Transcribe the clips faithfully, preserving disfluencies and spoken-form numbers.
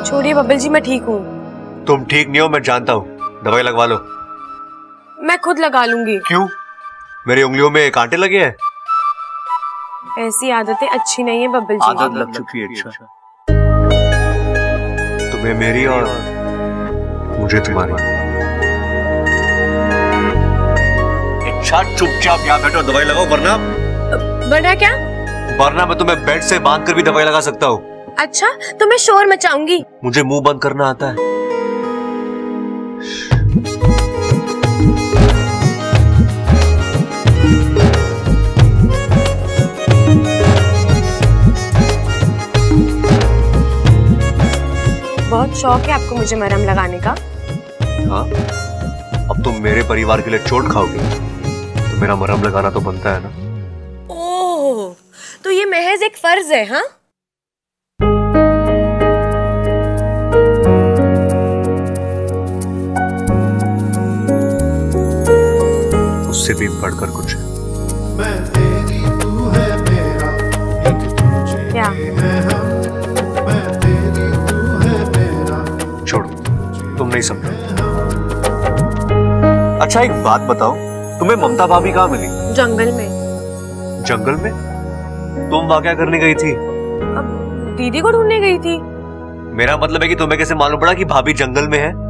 छोड़िए बब्बल जी, मैं ठीक हूँ। तुम ठीक नहीं हो, मैं जानता हूँ। दवाई लगवा लो। मैं खुद लगा लूंगी। क्यों? मेरी उंगलियों में कांटे लगे हैं? ऐसी आदतें अच्छी नहीं है बब्बल जी। आदत लग चुकी है इच्छा। तुम्हें मेरी और मुझे तुम्हारी। इच्छा चुपचाप यहाँ बैठो, दवाई लगाओ, वरना वरना क्या? वरना मैं तुम्हें बेड से बांध कर भी दवाई लगा सकता हूँ। अच्छा, तो मैं शोर मचाऊंगी। मुझे मुंह बंद करना आता है। बहुत शौक है आपको मुझे मरहम लगाने का। हाँ, अब तुम मेरे परिवार के लिए चोट खाओगे तो मेरा मरहम लगाना तो बनता है ना। ओह, तो ये महज एक फर्ज है? हाँ, उससे भी बढ़कर कुछ है। मैं तेरी, तू है मेरा, एक तुझे क्या? है हम। मैं तेरी, तू है मेरा। छोड़ो, तुम नहीं समझो। अच्छा एक बात बताओ, तुम्हें ममता भाभी कहाँ मिली? जंगल में। जंगल में? तुम वहां क्या करने गई थी? अब दीदी को ढूंढने गई थी। मेरा मतलब है कि तुम्हें कैसे मालूम पड़ा कि भाभी जंगल में है?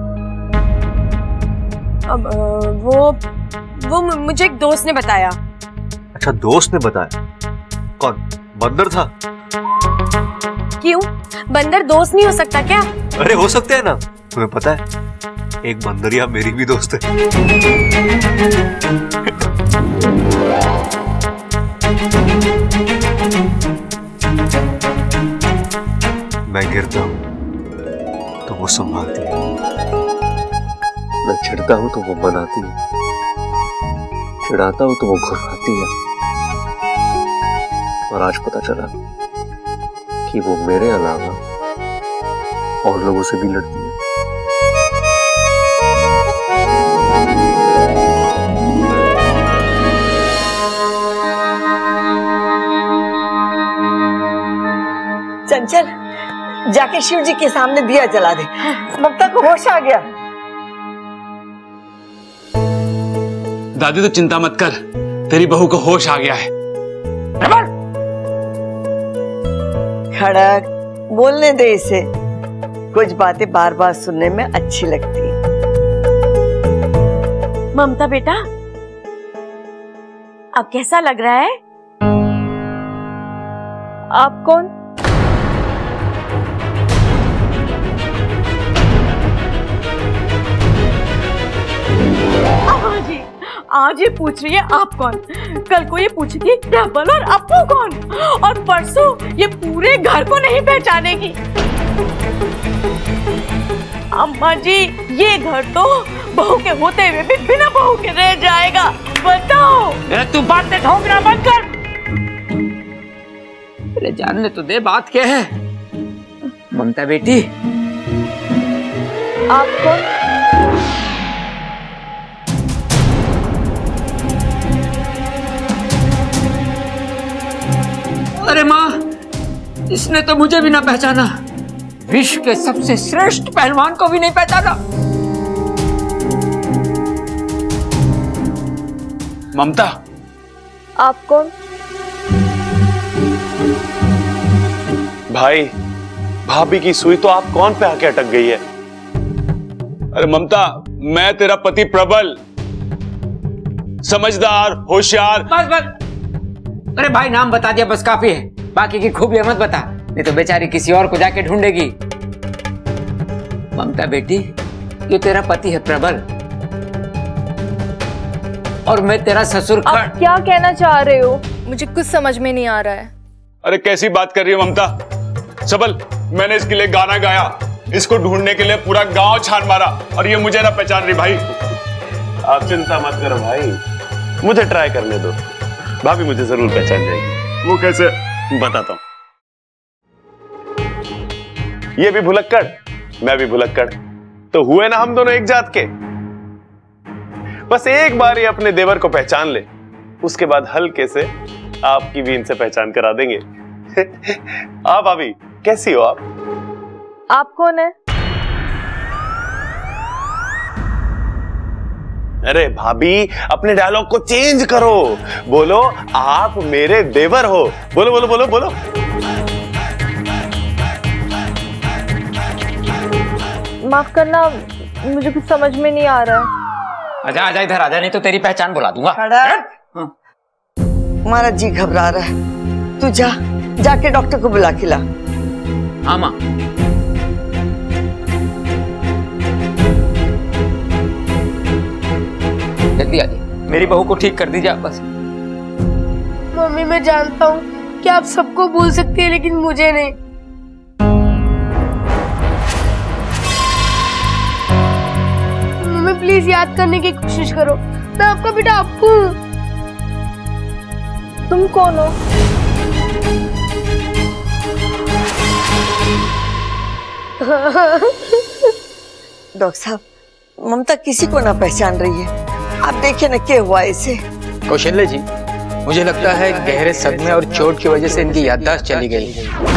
अब वो वो मुझे एक दोस्त ने बताया। अच्छा, दोस्त ने बताया? कौन? बंदर था? क्यों, बंदर दोस्त नहीं हो सकता क्या? अरे हो सकते हैं ना, तुम्हें पता है एक बंदरिया मेरी भी दोस्त है। मैं गिरता हूं तो वो संभालती है, मैं चिढ़ता हूं तो वो मनाती है, चिढ़ाता हूं तो वो घुराती है। और आज पता चला कि वो मेरे अलावा और लोगों से भी लड़ती है। चंचल, जाके शिव जी के सामने दिया जला दे। ममता को होश आ गया। दादी तो चिंता मत कर, तेरी बहू को होश आ गया है। खड़क, बोलने दे इसे। कुछ बातें बार बार सुनने में अच्छी लगती है। ममता बेटा, अब कैसा लग रहा है? आप कौन? आज ये पूछ रही है आप कौन, कल को ये पूछेगी डबल और अपू कौन, और परसों ये पूरे घर को नहीं पहचानेगी। अम्मा जी, ये घर तो बहू के होते हुए भी बिना बहू के रह जाएगा। बताओ। तू बातें ठोकना बंद कर। अरे जानने तो दे बात क्या है। ममता बेटी, आप कौन? अरे माँ, इसने तो मुझे भी ना पहचाना, विश्व के सबसे श्रेष्ठ पहलवान को भी नहीं पहचाना। ममता, आप कौन? भाई, भाभी की सुई तो आप कौन पे आके अटक गई है? अरे ममता, मैं तेरा पति प्रबल, समझदार, होशियार। बस बस, अरे भाई नाम बता दिया बस काफी है, बाकी की खूबियां मत बता, नहीं तो बेचारी किसी और को जाके ढूंढेगी। ममता बेटी, ये तेरा पति है प्रबल, और मैं तेरा ससुर। आप क्या कहना चाह रहे हो? मुझे कुछ समझ में नहीं आ रहा है। अरे कैसी बात कर रही हो ममता? सबल, मैंने इसके लिए गाना गाया, इसको ढूंढने के लिए पूरा गांव छान मारा, और ये मुझे ना पहचान रही। भाई आप चिंता मत करो भाई, मुझे ट्राई करने दो, भाभी मुझे जरूर पहचान जाएगी। वो कैसे? बताता हूं। ये भी भुलक्कड़, मैं भी भुलक्कड़, तो हुए ना हम दोनों एक जात के। बस एक बार ये अपने देवर को पहचान ले, उसके बाद हल्के से आपकी भी इनसे पहचान करा देंगे। आप भाभी कैसी हो आप? आप कौन है? अरे भाभी, अपने डायलॉग को चेंज करो, बोलो आप मेरे देवर हो। बोलो बोलो बोलो बोलो। माफ करना, मुझे कुछ समझ में नहीं आ रहा है। आजा आजा इधर आजा, नहीं तो तेरी पहचान बुला दूंगा। हमारा जी घबरा रहा है, तू जा जाके डॉक्टर को बुला के ला। हाँ माँ। जल्दी आइए, मेरी बहू को ठीक कर दीजिए आप बस। मम्मी, मैं जानता हूँ कि आप सबको भूल सकती है, लेकिन मुझे नहीं। मम्मी प्लीज याद करने की कोशिश करो, मैं आपका बेटा अप्पू हूँ। तुम कौन हो? डॉक्टर साहब, ममता किसी को ना पहचान रही है। आप देखिए ना क्या हुआ इसे। कौशल्य जी, मुझे लगता है गहरे सदमे और चोट की वजह से इनकी याददाश्त चली गई।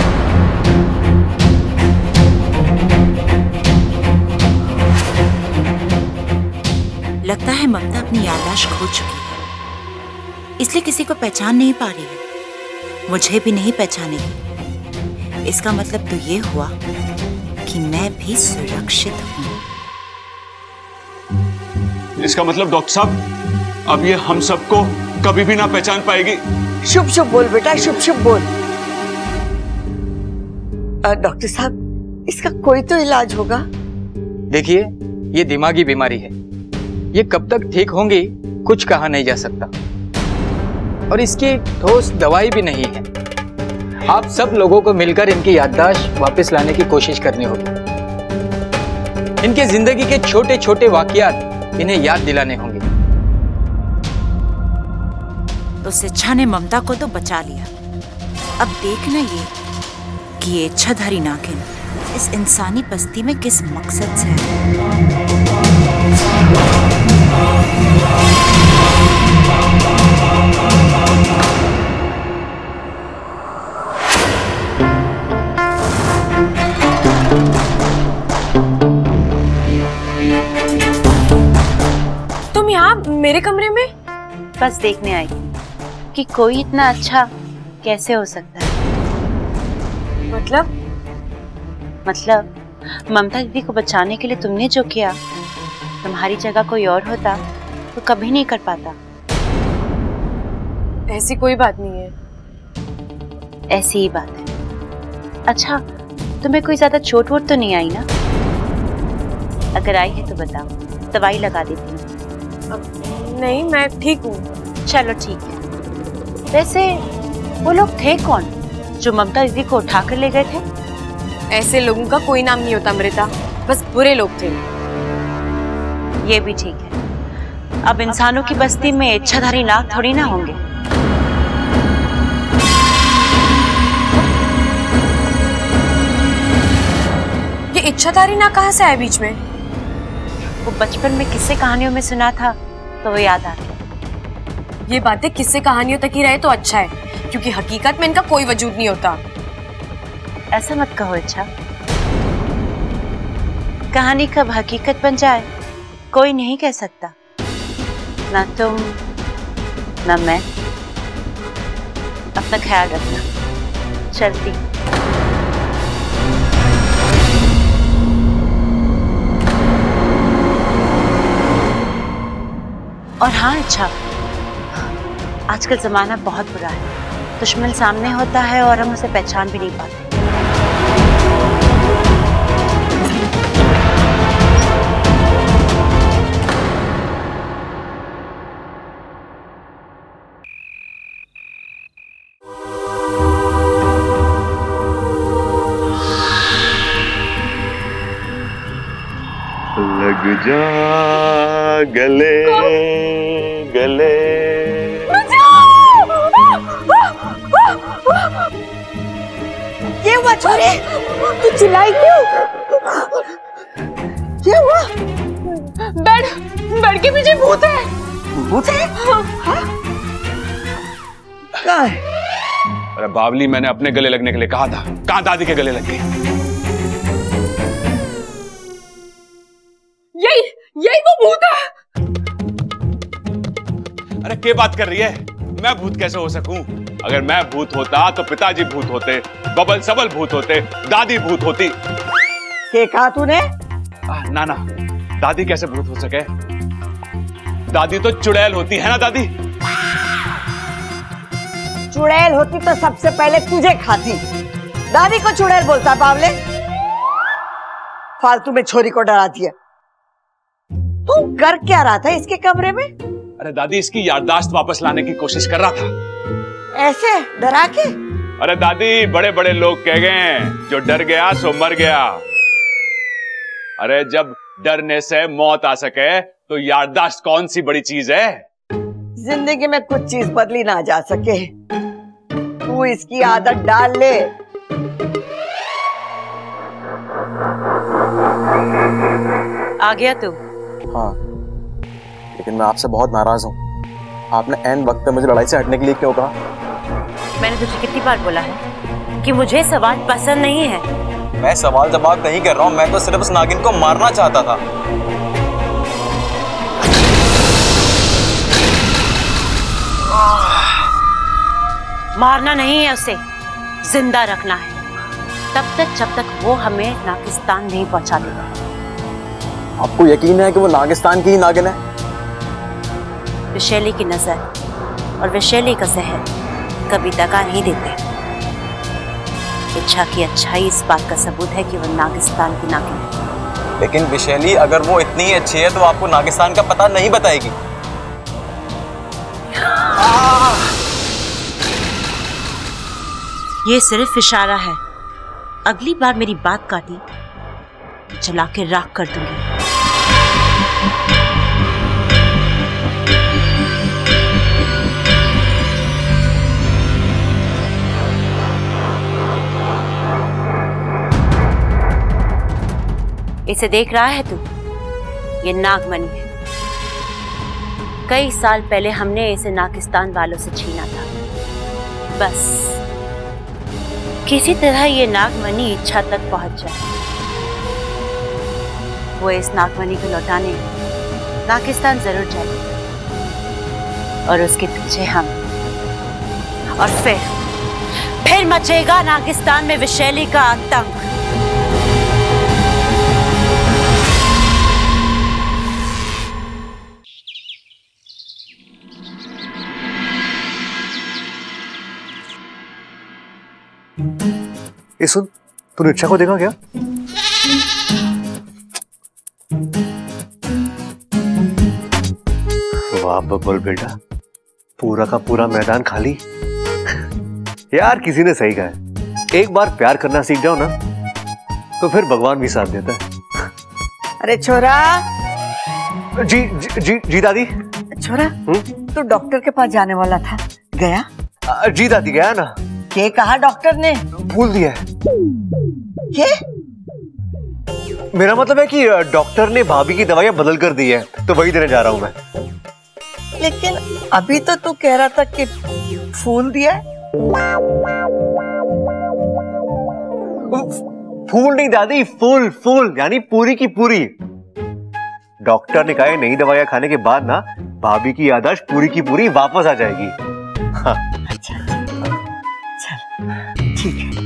लगता है ममता अपनी याददाश्त खो चुकी है, इसलिए किसी को पहचान नहीं पा रही है। मुझे भी नहीं पहचानेगी। इसका मतलब तो ये हुआ कि मैं भी सुरक्षित हूँ। इसका मतलब डॉक्टर साहब, अब ये हम सबको कभी भी ना पहचान पाएगी। शुभ शुभ बोल बेटा, शुभ शुभ बोल। डॉक्टर साहब, इसका कोई तो इलाज होगा। देखिए, ये दिमागी बीमारी है, ये कब तक ठीक होंगी कुछ कहा नहीं जा सकता, और इसकी ठोस दवाई भी नहीं है। आप सब लोगों को मिलकर इनकी याददाश्त वापस लाने की कोशिश करनी होगी। इनके जिंदगी के छोटे छोटे वाकयात इन्हें याद दिलाने होंगे। उस इच्छा ने ममता को तो बचा लिया। अब देखना ये कि ये इच्छाधारी नागिन इस इंसानी बस्ती में किस मकसद से है। तुम यहाँ मेरे कमरे में? बस देखने आई कि कोई इतना अच्छा कैसे हो सकता है। मतलब? मतलब ममता दीदी को बचाने के लिए तुमने जो किया, तुम्हारी जगह कोई और होता तो कभी नहीं कर पाता। ऐसी कोई बात नहीं है। ऐसी ही बात है। अच्छा, तुम्हें कोई ज्यादा चोट वोट तो नहीं आई ना? अगर आई है तो बताओ, दवाई लगा देती हूँ। नहीं, मैं ठीक हूँ। चलो ठीक है। वैसे वो लोग थे कौन जो ममता दीदी को उठा कर ले गए थे? ऐसे लोगों का कोई नाम नहीं होता अमृता, बस बुरे लोग थे। ये भी ठीक है। अब इंसानों की बस्ती में इच्छाधारी नाग थोड़ी ना होंगे। ये इच्छाधारी नाग कहाँ से आया बीच में? वो बचपन में किस्से कहानियों में सुना था तो वो याद आ गया। ये बातें किस्से कहानियों तक ही रहे तो अच्छा है, क्योंकि हकीकत में इनका कोई वजूद नहीं होता। ऐसा मत कहो इच्छा। कहानी कब हकीकत बन जाए कोई नहीं कह सकता, ना तुम ना मैं। अपना ख्याल रखना। चलती। और हाँ इच्छा, आजकल जमाना बहुत बुरा है। दुश्मन सामने होता है और हम उसे पहचान भी नहीं पाते। लग जा गले गले। ये हुआ छोरे, तू चिल्लाई क्यों? क्या हुआ? बेड बेड के पीछे भूत है। भूत है? हाँ? कहाँ है? अरे बावली, मैंने अपने गले लगने के लिए कहा था, कहाँ दादी के गले लग गई? क्या बात कर रही है? मैं भूत कैसे हो सकूं? अगर मैं भूत होता तो पिताजी भूत होते, बबल सबल भूत होते, दादी भूत होती। क्या कहा तूने? ना ना, दादी कैसे भूत हो सके? दादी तो चुड़ैल होती है ना दादी? चुड़ैल होती तो सबसे पहले तुझे खाती। दादी को चुड़ैल बोलता बावले? फालतू में छोरी को डरा दिया। तू कर क्या रहा था इसके कमरे में? अरे दादी, इसकी याददाश्त वापस लाने की कोशिश कर रहा था। ऐसे डरा के? अरे दादी, बड़े बड़े लोग कह गए जो डर गया सो मर गया। अरे जब डरने से मौत आ सके तो याददाश्त कौन सी बड़ी चीज है? जिंदगी में कुछ चीज बदली ना जा सके। तू इसकी आदत डाल ले। आ गया तू? हाँ, लेकिन मैं आपसे बहुत नाराज हूँ। आपने एन वक्त पे मुझे लड़ाई से हटने के लिए क्यों कहा? मैंने तुझे कितनी बार बोला है कि मुझे सवाल पसंद नहीं है। मैं सवाल जवाब नहीं कर रहा हूँ, मैं तो सिर्फ उस नागिन को मारना चाहता था। मारना नहीं है, उसे जिंदा रखना है, तब तक जब तक वो हमें नागिस्तान नहीं पहुंचा देगा। आपको यकीन है कि वो नागिस्तान की ही नागिन है? विशैली की नजर और विशैली का जहर कभी दगा नहीं देते। इच्छा की अच्छाई इस बात का सबूत है कि वो नागिस्तान की नागिन है। लेकिन विशैली अगर वो इतनी ही अच्छी है तो आपको नागिस्तान का पता नहीं बताएगी। ये सिर्फ इशारा है। अगली बार मेरी बात काटी तो जला के राख कर दूंगी। इसे देख रहा है तू? ये नागमणि है। कई साल पहले हमने इसे नागिस्तान वालों से छीना था। बस किसी तरह ये नागमणि इच्छा तक पहुंच जाए। वो इस नागमणि को लौटाने नागिस्तान जरूर जाएगी और उसके पीछे हम। और फिर फिर मचेगा नागिस्तान में विशैली का आतंक। ये सुन, तूने इच्छा को देखा क्या? वाह बब्बल बेटा, पूरा का पूरा मैदान खाली। यार किसी ने सही कहा है, एक बार प्यार करना सीख जाओ ना तो फिर भगवान भी साथ देता है। अरे छोरा। जी जी जी, जी दादी। छोरा, तू डॉक्टर के पास जाने वाला था, गया? जी दादी गया ना। क्या कहा डॉक्टर ने? भूल दिया। क्या? मेरा मतलब है कि डॉक्टर ने भाभी की दवाइयां बदल कर दी है, तो वही देने जा रहा हूं मैं। लेकिन अभी तो तू कह रहा था कि फूल दिया। फूल नहीं दादी, फूल फूल यानी पूरी की पूरी। डॉक्टर ने कहा है नई दवाइयां खाने के बाद ना भाभी की याददाश्त पूरी की पूरी वापस आ जाएगी। हाँ। अच्छा चल ठीक है।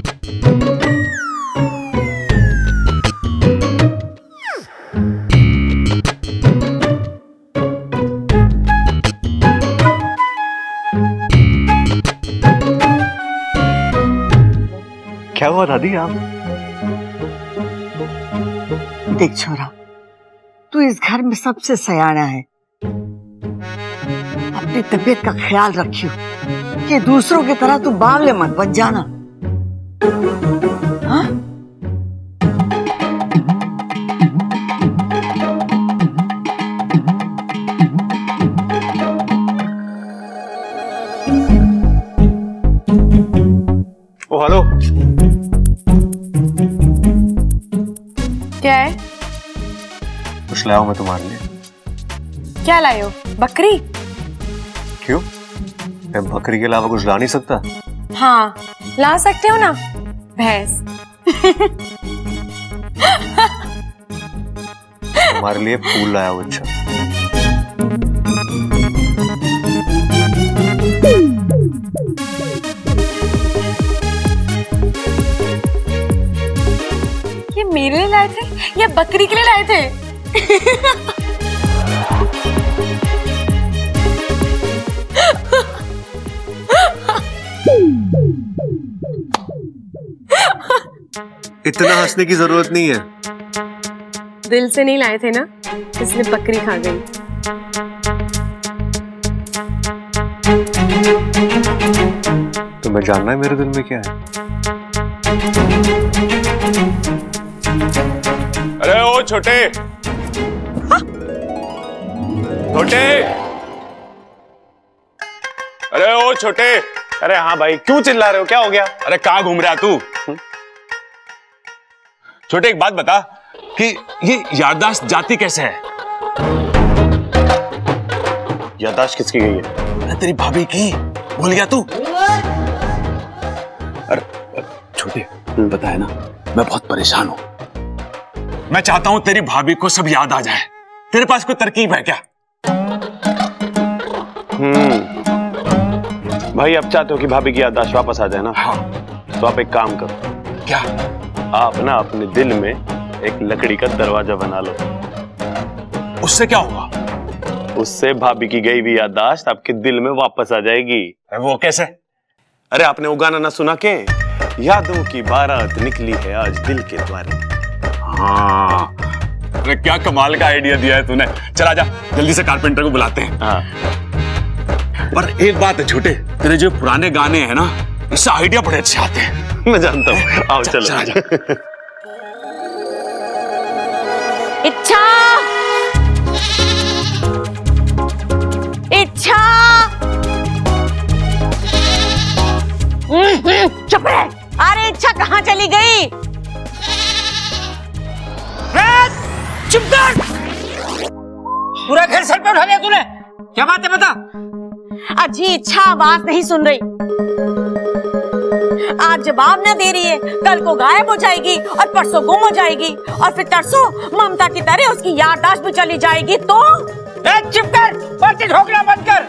क्या हुआ दादी? आप देख छोरा, तू इस घर में सबसे सयाना है। अपनी तबीयत का ख्याल रखियो कि दूसरों की तरह तू बावले मत बन जाना। हाँ? ओ हेलो। क्या है? कुछ लाया हूं मैं तुम्हारे लिए। क्या लाए हो? बकरी? क्यों? मैं बकरी के अलावा कुछ ला नहीं सकता? हाँ ला सकते हो ना, भैंस। तुम्हारे लिए फूल लाया हूं। अच्छा ये मेरे लिए लाए थे या बकरी के लिए लाए थे? इतना हंसने की जरूरत नहीं है। दिल से नहीं लाए थे ना, इसलिए बकरी खा गई। तुम्हें जानना है मेरे दिल में क्या है? अरे ओ छोटे, छोटे, अरे ओ छोटे। अरे हाँ भाई, क्यों चिल्ला रहे हो, क्या हो गया? अरे कहाँ घूम रहा तू? छोटे एक बात बता कि ये याददाश्त जाती कैसे है? याददाश्त किसकी गई है? अरे तेरी भाभी की, भूल गया तू? अरे छोटे, पता है ना, मैं बहुत परेशान हूं। मैं चाहता हूं तेरी भाभी को सब याद आ जाए। तेरे पास कोई तरकीब है क्या? हम्म भाई, अब चाहते हो कि भाभी की याददाश्त वापस आ जाए ना? हाँ। तो आप एक काम करो। क्या? आप ना अपने दिल में एक लकड़ी का दरवाजा बना लो। उससे क्या होगा? उससे भाभी की गई हुई याददाश्त आपके दिल में वापस आ जाएगी। अरे वो कैसे? अरे आपने वो गाना ना सुना के, यादों की बारात निकली है आज दिल के द्वारे। हाँ, अरे क्या कमाल का आइडिया दिया है तूने। चल आजा, जल्दी से कारपेंटर को बुलाते हैं। हाँ। पर एक बात है छोटे, तेरे जो पुराने गाने हैं ना, इससे आइडिया बड़े अच्छे आते हैं। मैं जानता हूँ, आओ चलो। इच्छा, इच्छा, चुप रह। अरे इच्छा कहाँ चली गई? चुप कर! पूरा घर सर पे उठा लिया तूने। क्या बात है बता? अजी इच्छा आवाज नहीं सुन रही, आज जवाब न दे रही है, कल को गायब हो जाएगी और परसों गुम हो जाएगी और फिर तरसों ममता की तरह उसकी याददाश्त भी चली जाएगी। तो चुप कर, पर्ची ठोकना बंद कर।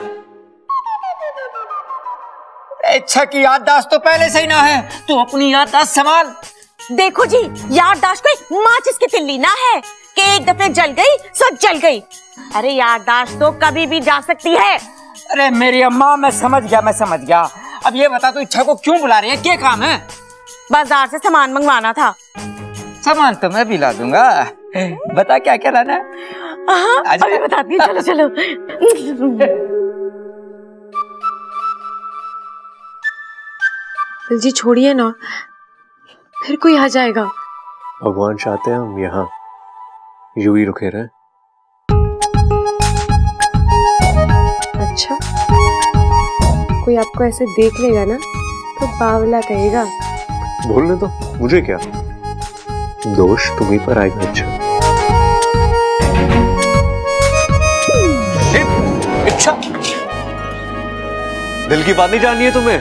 इच्छा की याददाश्त तो पहले से ही ना है, तू अपनी याददाश्त संभाल। देखो जी, याददाश्त कोई माचिस की तिल्ली ना है कि एक दफे जल गई सब जल गई। अरे याददाश्त तो कभी भी जा सकती है। अरे मेरी अम्मा, मैं समझ गया, मैं समझ गया। अब ये बता तू इच्छा को क्यों बुला रही है, क्या काम है? बाजार से सामान मंगवाना था। सामान तो मैं भी ला दूंगा, बता क्या क्या लाना है? हाँ, अभी बताती हूँ, चलो चलो। जी छोड़िए ना, फिर कोई आ जाएगा। भगवान चाहते हैं हम यहाँ यूं ही रुके रहे। अच्छा, कोई आपको ऐसे देख लेगा ना तो बावला कहेगा। बोलने दो, मुझे क्या, दोष तुम्हीं पर आएगा। अच्छा इच्छा, दिल की बात नहीं जाननी है तुम्हें?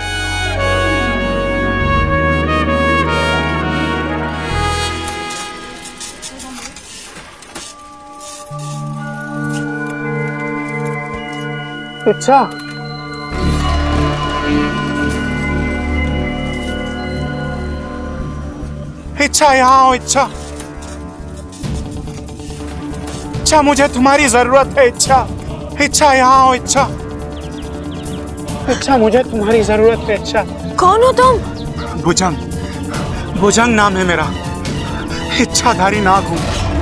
इच्छा, इच्छा यहाँ आओ। इच्छा, इच्छा मुझे तुम्हारी जरूरत है। इच्छा, इच्छा यहाँ आओ। इच्छा, इच्छा मुझे तुम्हारी जरूरत है। इच्छा। कौन हो तुम? भुजंग, भुजंग नाम है मेरा। इच्छाधारी नाग हूं।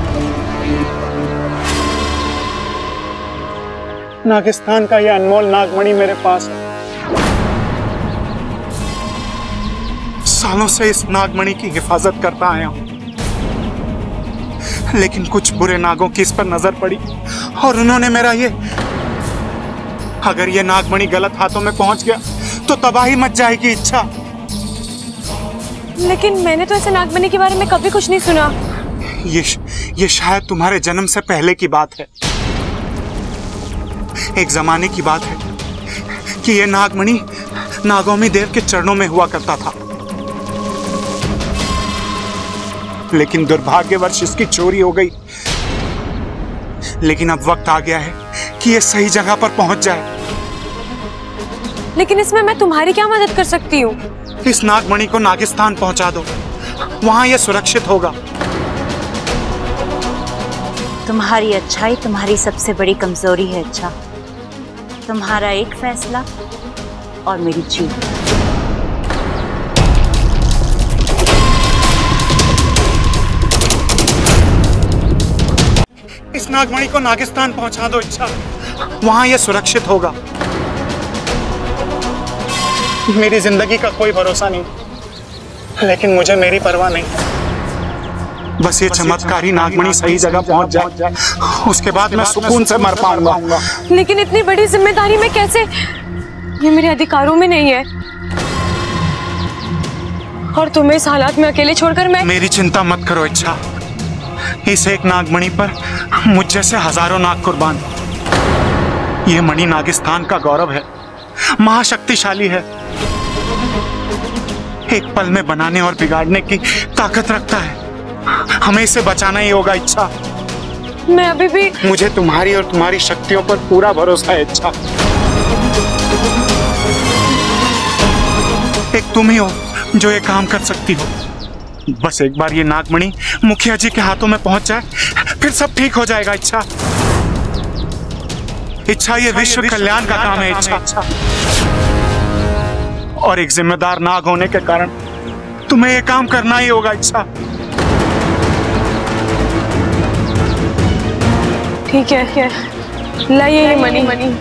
नागिस्तान का यह अनमोल नागमणि मेरे पास है। सालों से इस नागमणि की हिफाजत करता आया हूं, लेकिन कुछ बुरे नागों की इस पर नजर पड़ी और उन्होंने मेरा ये, अगर ये नागमणि गलत हाथों में पहुंच गया तो तबाही मच जाएगी। इच्छा, लेकिन मैंने तो ऐसे नागमणि के बारे में कभी कुछ नहीं सुना। ये ये शायद तुम्हारे जन्म से पहले की बात है। एक जमाने की बात है कि ये नागमणि नागोमी देव के चरणों में हुआ करता था, लेकिन दुर्भाग्यवश इसकी चोरी हो गई। लेकिन अब वक्त आ गया है कि ये सही जगह पर पहुंच जाए। लेकिन इसमें मैं तुम्हारी क्या मदद कर सकती हूँ? इस नागमणि को नागिस्तान पहुंचा दो, वहां ये सुरक्षित होगा। तुम्हारी अच्छाई तुम्हारी सबसे बड़ी कमजोरी है इच्छा। तुम्हारा एक फैसला और मेरी जीत। इस नागमणि को नागिस्तान पहुंचा दो इच्छा, वहां ये सुरक्षित होगा। मेरी जिंदगी का कोई भरोसा नहीं, लेकिन मुझे मेरी परवाह नहीं। बस ये चमत्कारी नागमणि सही जगह पहुंच जाए, उसके बाद मैं सुकून से मर पाऊंगा। लेकिन इतनी बड़ी जिम्मेदारी में कैसे? ये मेरे अधिकारों में नहीं है। और तुम्हें इस हालात में अकेले छोड़कर मैं... मेरी चिंता मत करो इच्छा। इस एक नागमणि पर मुझ जैसे हजारों नाग कुर्बान। ये मणि नागिस्तान का गौरव है, महाशक्तिशाली है, एक पल में बनाने और बिगाड़ने की ताकत रखता है। हमें इसे बचाना ही होगा इच्छा। मैं अभी भी... मुझे तुम्हारी और तुम्हारी शक्तियों पर पूरा भरोसा है इच्छा। एक तुम ही हो जो ये काम कर सकती हो। बस एक बार ये नागमणि मुखिया जी के हाथों में पहुंच जाए, फिर सब ठीक हो जाएगा इच्छा। इच्छा ये विश्व कल्याण का काम है इच्छा। और एक जिम्मेदार नाग होने के कारण तुम्हें ये काम करना ही होगा इच्छा। ठीक है, लाइए ये मणि मणि।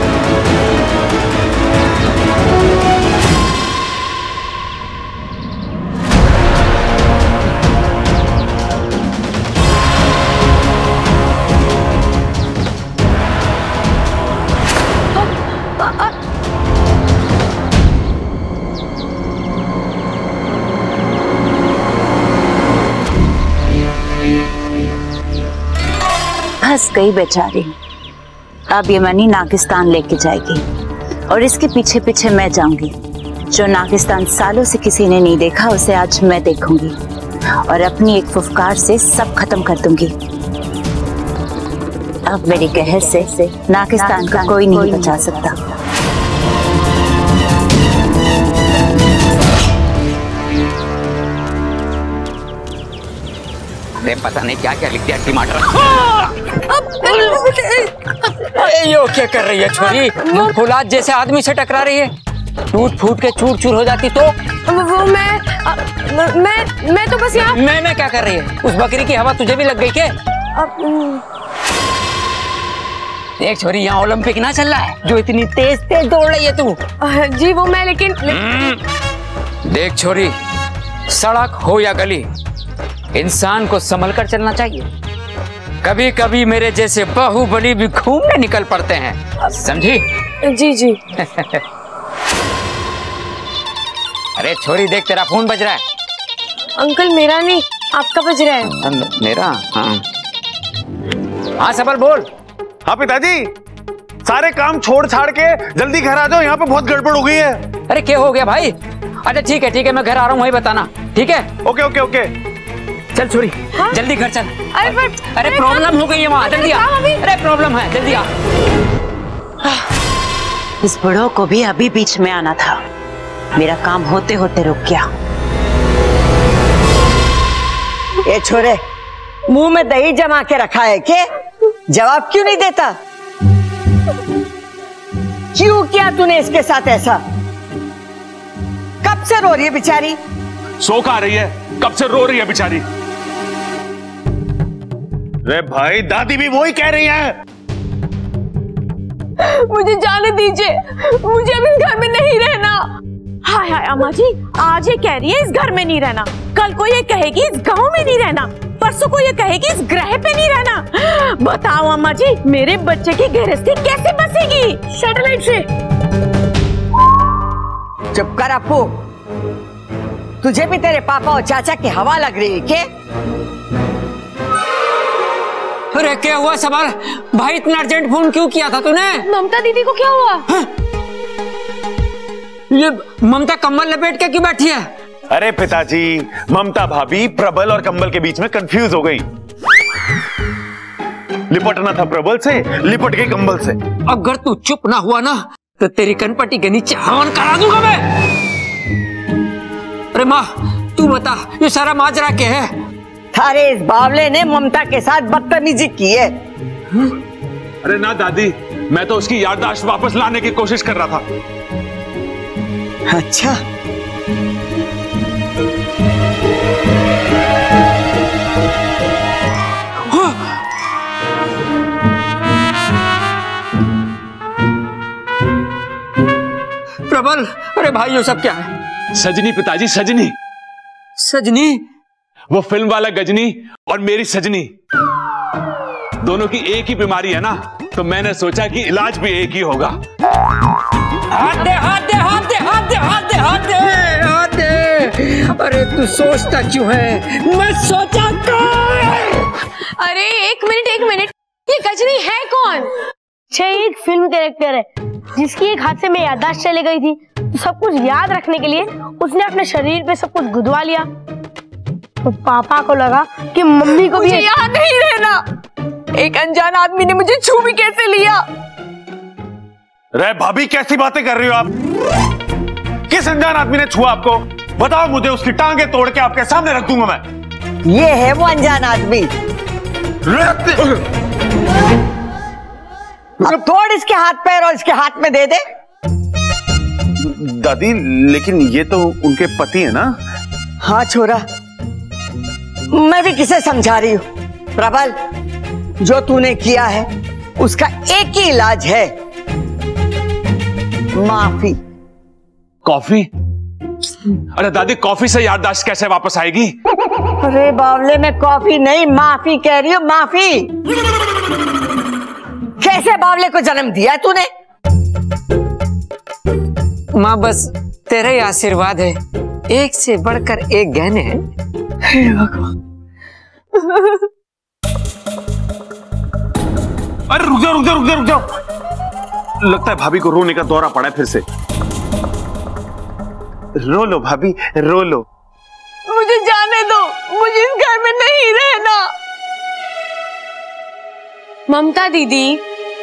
फंस गई बेचारी। अब ये मणि नागिस्तान लेके जाएगी और इसके पीछे पीछे मैं जाऊंगी। जो नागिस्तान सालों से किसी ने नहीं देखा उसे आज मैं देखूंगी और अपनी एक फुफकार से सब खत्म कर दूंगी। अब मेरी कहर से नागिस्तान का कोई नहीं बचा सकता। पता नहीं क्या क्या लिख दिया टमाटर। यो क्या कर रही है छोरी? फुलाद जैसे आदमी से टकरा रही है, टूट फूट के चूर चूर हो जाती तो। वो मैं आ, मैं मैं तो बस यहाँ। मैं मैं क्या कर रही है? उस बकरी की हवा तुझे भी लग गई क्या? देख छोरी, यहाँ ओलंपिक ना चल रहा है जो इतनी तेज तेज दौड़ रही है तू। जी वो मैं लेकिन, लेकिन... देख छोरी, सड़क हो या गली, इंसान को संभल कर चलना चाहिए। कभी कभी मेरे जैसे बाहुबली भी घूमने निकल पड़ते हैं, समझी? जी जी। अरे छोरी देख, तेरा फोन बज रहा है। अंकल मेरा नहीं, आपका बज रहा है। मेरा? हाँ हाँ सबल बोल। हाँ पिताजी, सारे काम छोड़ छाड़ के जल्दी घर आ जाओ, यहाँ पे बहुत गड़बड़ हो गई है। अरे क्या हो गया भाई? अच्छा ठीक है ठीक है, मैं घर आ रहा हूँ, वही बताना। ठीक है? Okay okay okay. चल छोरी, हाँ? जल्दी घर चल। अरे बट, अरे प्रॉब्लम हो गई है वहाँ, जल्दी आ। अरे प्रॉब्लम है, जल्दी आ। इस बुढ़ो को भी अभी बीच में आना था, मेरा काम होते होते रुक गया। ये छोरे, मुंह में दही जमा के रखा है क्या? जवाब क्यों नहीं देता? क्यों किया तूने इसके साथ ऐसा? कब से रो रही है बेचारी? सो खा रही है, कब से रो रही है बेचारी। रे भाई, दादी भी वही कह रही है। मुझे जाने दीजिए, मुझे अब इस घर में नहीं रहना। हाय हाय अम्मा जी, आज ये कह रही है इस घर में नहीं रहना, कल को ये कहेगी इस गांव में नहीं रहना, परसों को ये कहेगी इस ग्रह पे नहीं रहना। बताओ अम्मा जी, मेरे बच्चे की गृहस्थी कैसे बसेगी सैटेलाइट से? चुप कर अपू, तुझे भी तेरे पापा और चाचा की हवा लग रही है क्या? अरे क्या हुआ सवाल भाई, इतना अर्जेंट फोन क्यों किया था तूने? ममता दीदी को क्या हुआ? हाँ? ये ममता कम्बल लपेट के क्यों बैठी है? अरे पिताजी, ममता भाभी प्रबल और कंबल के बीच में कंफ्यूज हो गई। लिपटना था प्रबल से, लिपट गई कंबल से। अगर तू चुप ना हुआ ना तो तेरी कनपट्टी के नीचे हवन करा दूंगा मैं। अरे माँ तू बता ये सारा माजरा क्या है? थारे इस बावले ने ममता के साथ बदतमीजी की है। अरे ना दादी, मैं तो उसकी याददाश्त वापस लाने की कोशिश कर रहा था। अच्छा प्रबल, अरे भाई ये सब क्या है? सजनी पिताजी, सजनी। सजनी? वो फिल्म वाला गजनी और मेरी सजनी, दोनों की एक ही बीमारी है ना, तो मैंने सोचा कि इलाज भी एक ही होगा। हाथ दे, हाथ दे, हाथ दे, हाथ दे, हाथ दे, हाथ दे, हाथ दे। अरे तू सोचता क्यों है? मैं सोचा कर। अरे एक मिनट एक मिनट, ये गजनी है कौन? छह एक फिल्म कैरेक्टर है जिसकी एक हादसे में याददाश्त चली गई थी, तो सब कुछ याद रखने के लिए उसने अपने शरीर पे सब कुछ गुदवा लिया। तो पापा को लगा कि मम्मी को मुझे भी याद नहीं रहना। एक अनजान आदमी ने मुझे छू भी कैसे लिया? रे भाभी कैसी बातें कर रही हो आप? किस अनजान आदमी ने छुआ आपको? बताओ मुझे, उसकी टांगे तोड़ के आपके सामने रख दूंगा मैं। ये है वो अनजान आदमी। अब तोड़ इसके हाथ पैर और इसके हाथ में दे दे। दादी लेकिन ये तो उनके पति है ना? हाँ छोरा, मैं भी किसे समझा रही हूँ। प्रबल, जो तूने किया है उसका एक ही इलाज है, माफी। कॉफी? अरे दादी, कॉफी से याददाश्त कैसे वापस आएगी? अरे बावले, में कॉफी नहीं माफी कह रही हूँ, माफी। कैसे बावले को जन्म दिया तूने? माँ बस तेरा ही आशीर्वाद है, एक से बढ़कर एक गहने हैं। हे भगवान। अरे रुक जाओ रुक जाओ रुक जाओ रुक जाओ, लगता है भाभी को रोने का दौरा पड़ा है फिर से। रो लो भाभी, रो लो। मुझे जाने दो, मुझे इस घर में नहीं रहना। ममता दीदी,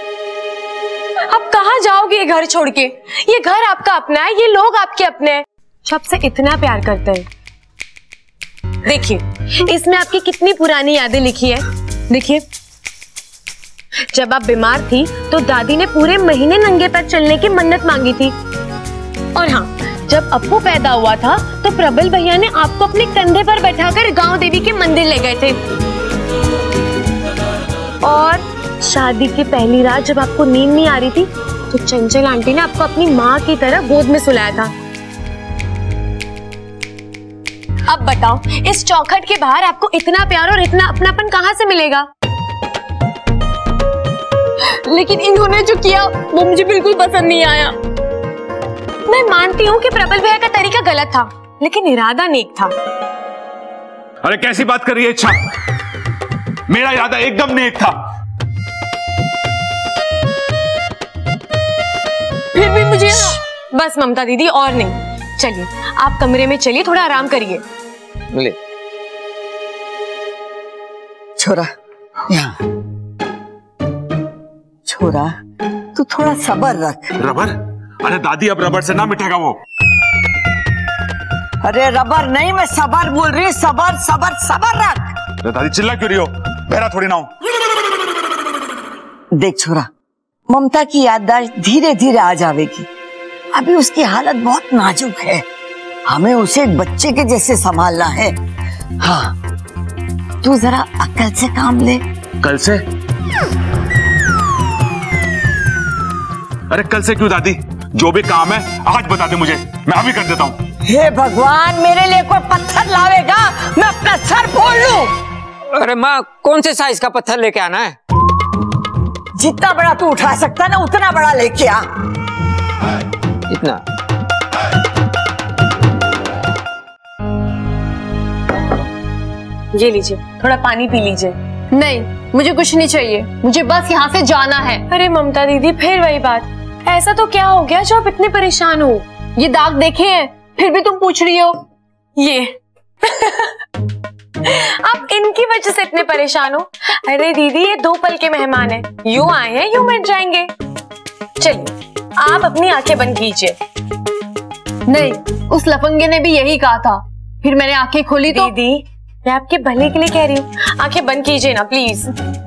अब कहाँ जाओगे ये घर छोड़ के? ये घर आपका अपना है, ये लोग आपके अपने हैं, सबसे इतना प्यार करते हैं। देखिए, इसमें आपकी कितनी पुरानी यादें लिखी है। देखिए, जब आप बीमार थी तो दादी ने पूरे महीने नंगे पैर चलने की मन्नत मांगी थी। और हाँ, जब अप्पू पैदा हुआ था तो प्रबल भैया ने आपको अपने कंधे पर बैठाकर गांव देवी के मंदिर ले गए थे। और शादी की पहली रात जब आपको नींद नहीं आ रही थी तो चंचल आंटी ने आपको अपनी माँ की तरह गोद में सुलाया था। अब बताओ, इस चौखट के बाहर आपको इतना प्यार और इतना अपनापन कहाँ से मिलेगा? लेकिन इन्होंने जो किया वो मुझे बिल्कुल पसंद नहीं आया। मैं मानती हूँ कि प्रबल भैया का तरीका गलत था, लेकिन इरादा नेक था। अरे कैसी बात कर रही है इच्छा? मेरा इरादा एकदम नेक था। फिर भी मुझे बस ममता दीदी, और नहीं। चलिए आप कमरे में चलिए, थोड़ा आराम करिए। ले छोरा, यहाँ छोरा, तू थोड़ा सब्र रख। रबर? अरे दादी, अब रबर से ना मिटेगा वो। अरे रबर नहीं, मैं सबर बोल रही हूँ। सबर सबर सबर रख। अरे दादी चिल्ला क्यों रही हो? बहरा थोड़ी ना हूं। देख छोरा, ममता की याददाश्त धीरे धीरे आ जाएगी। अभी उसकी हालत बहुत नाजुक है, हमें उसे एक बच्चे के जैसे संभालना है। हाँ, तू जरा अक्ल से काम ले। कल से? अरे कल से क्यों दादी? जो भी काम है आज बता दे मुझे, मैं अभी कर देता हूँ। हे भगवान, मेरे लिए कोई पत्थर लावेगा, मैं अपना सर फोड़ लूं। अरे माँ, कौन से साइज का पत्थर लेके आना है? जितना बड़ा तू उठा सकता है ना, उतना बड़ा लेके आ। इतना? ये लीजिए, थोड़ा पानी पी लीजिए। नहीं, मुझे कुछ नहीं चाहिए, मुझे बस यहाँ से जाना है। अरे ममता दीदी, फिर वही बात। ऐसा तो क्या हो गया जो आप इतने परेशान हो? ये दाग देखे हैं, फिर भी तुम पूछ रही हो? ये आप इनकी वजह से इतने परेशान हो? अरे दीदी, ये दो पल के मेहमान हैं, यूं आए हैं यूं मिट जाएंगे। चलिए आप अपनी आंखें बंद कीजिए। नहीं, उस लफंगे ने भी यही कहा था, फिर मैंने आंखें खोली तो। दीदी, मैं आपके भले के लिए कह रही हूँ, आंखें बंद कीजिए ना प्लीज।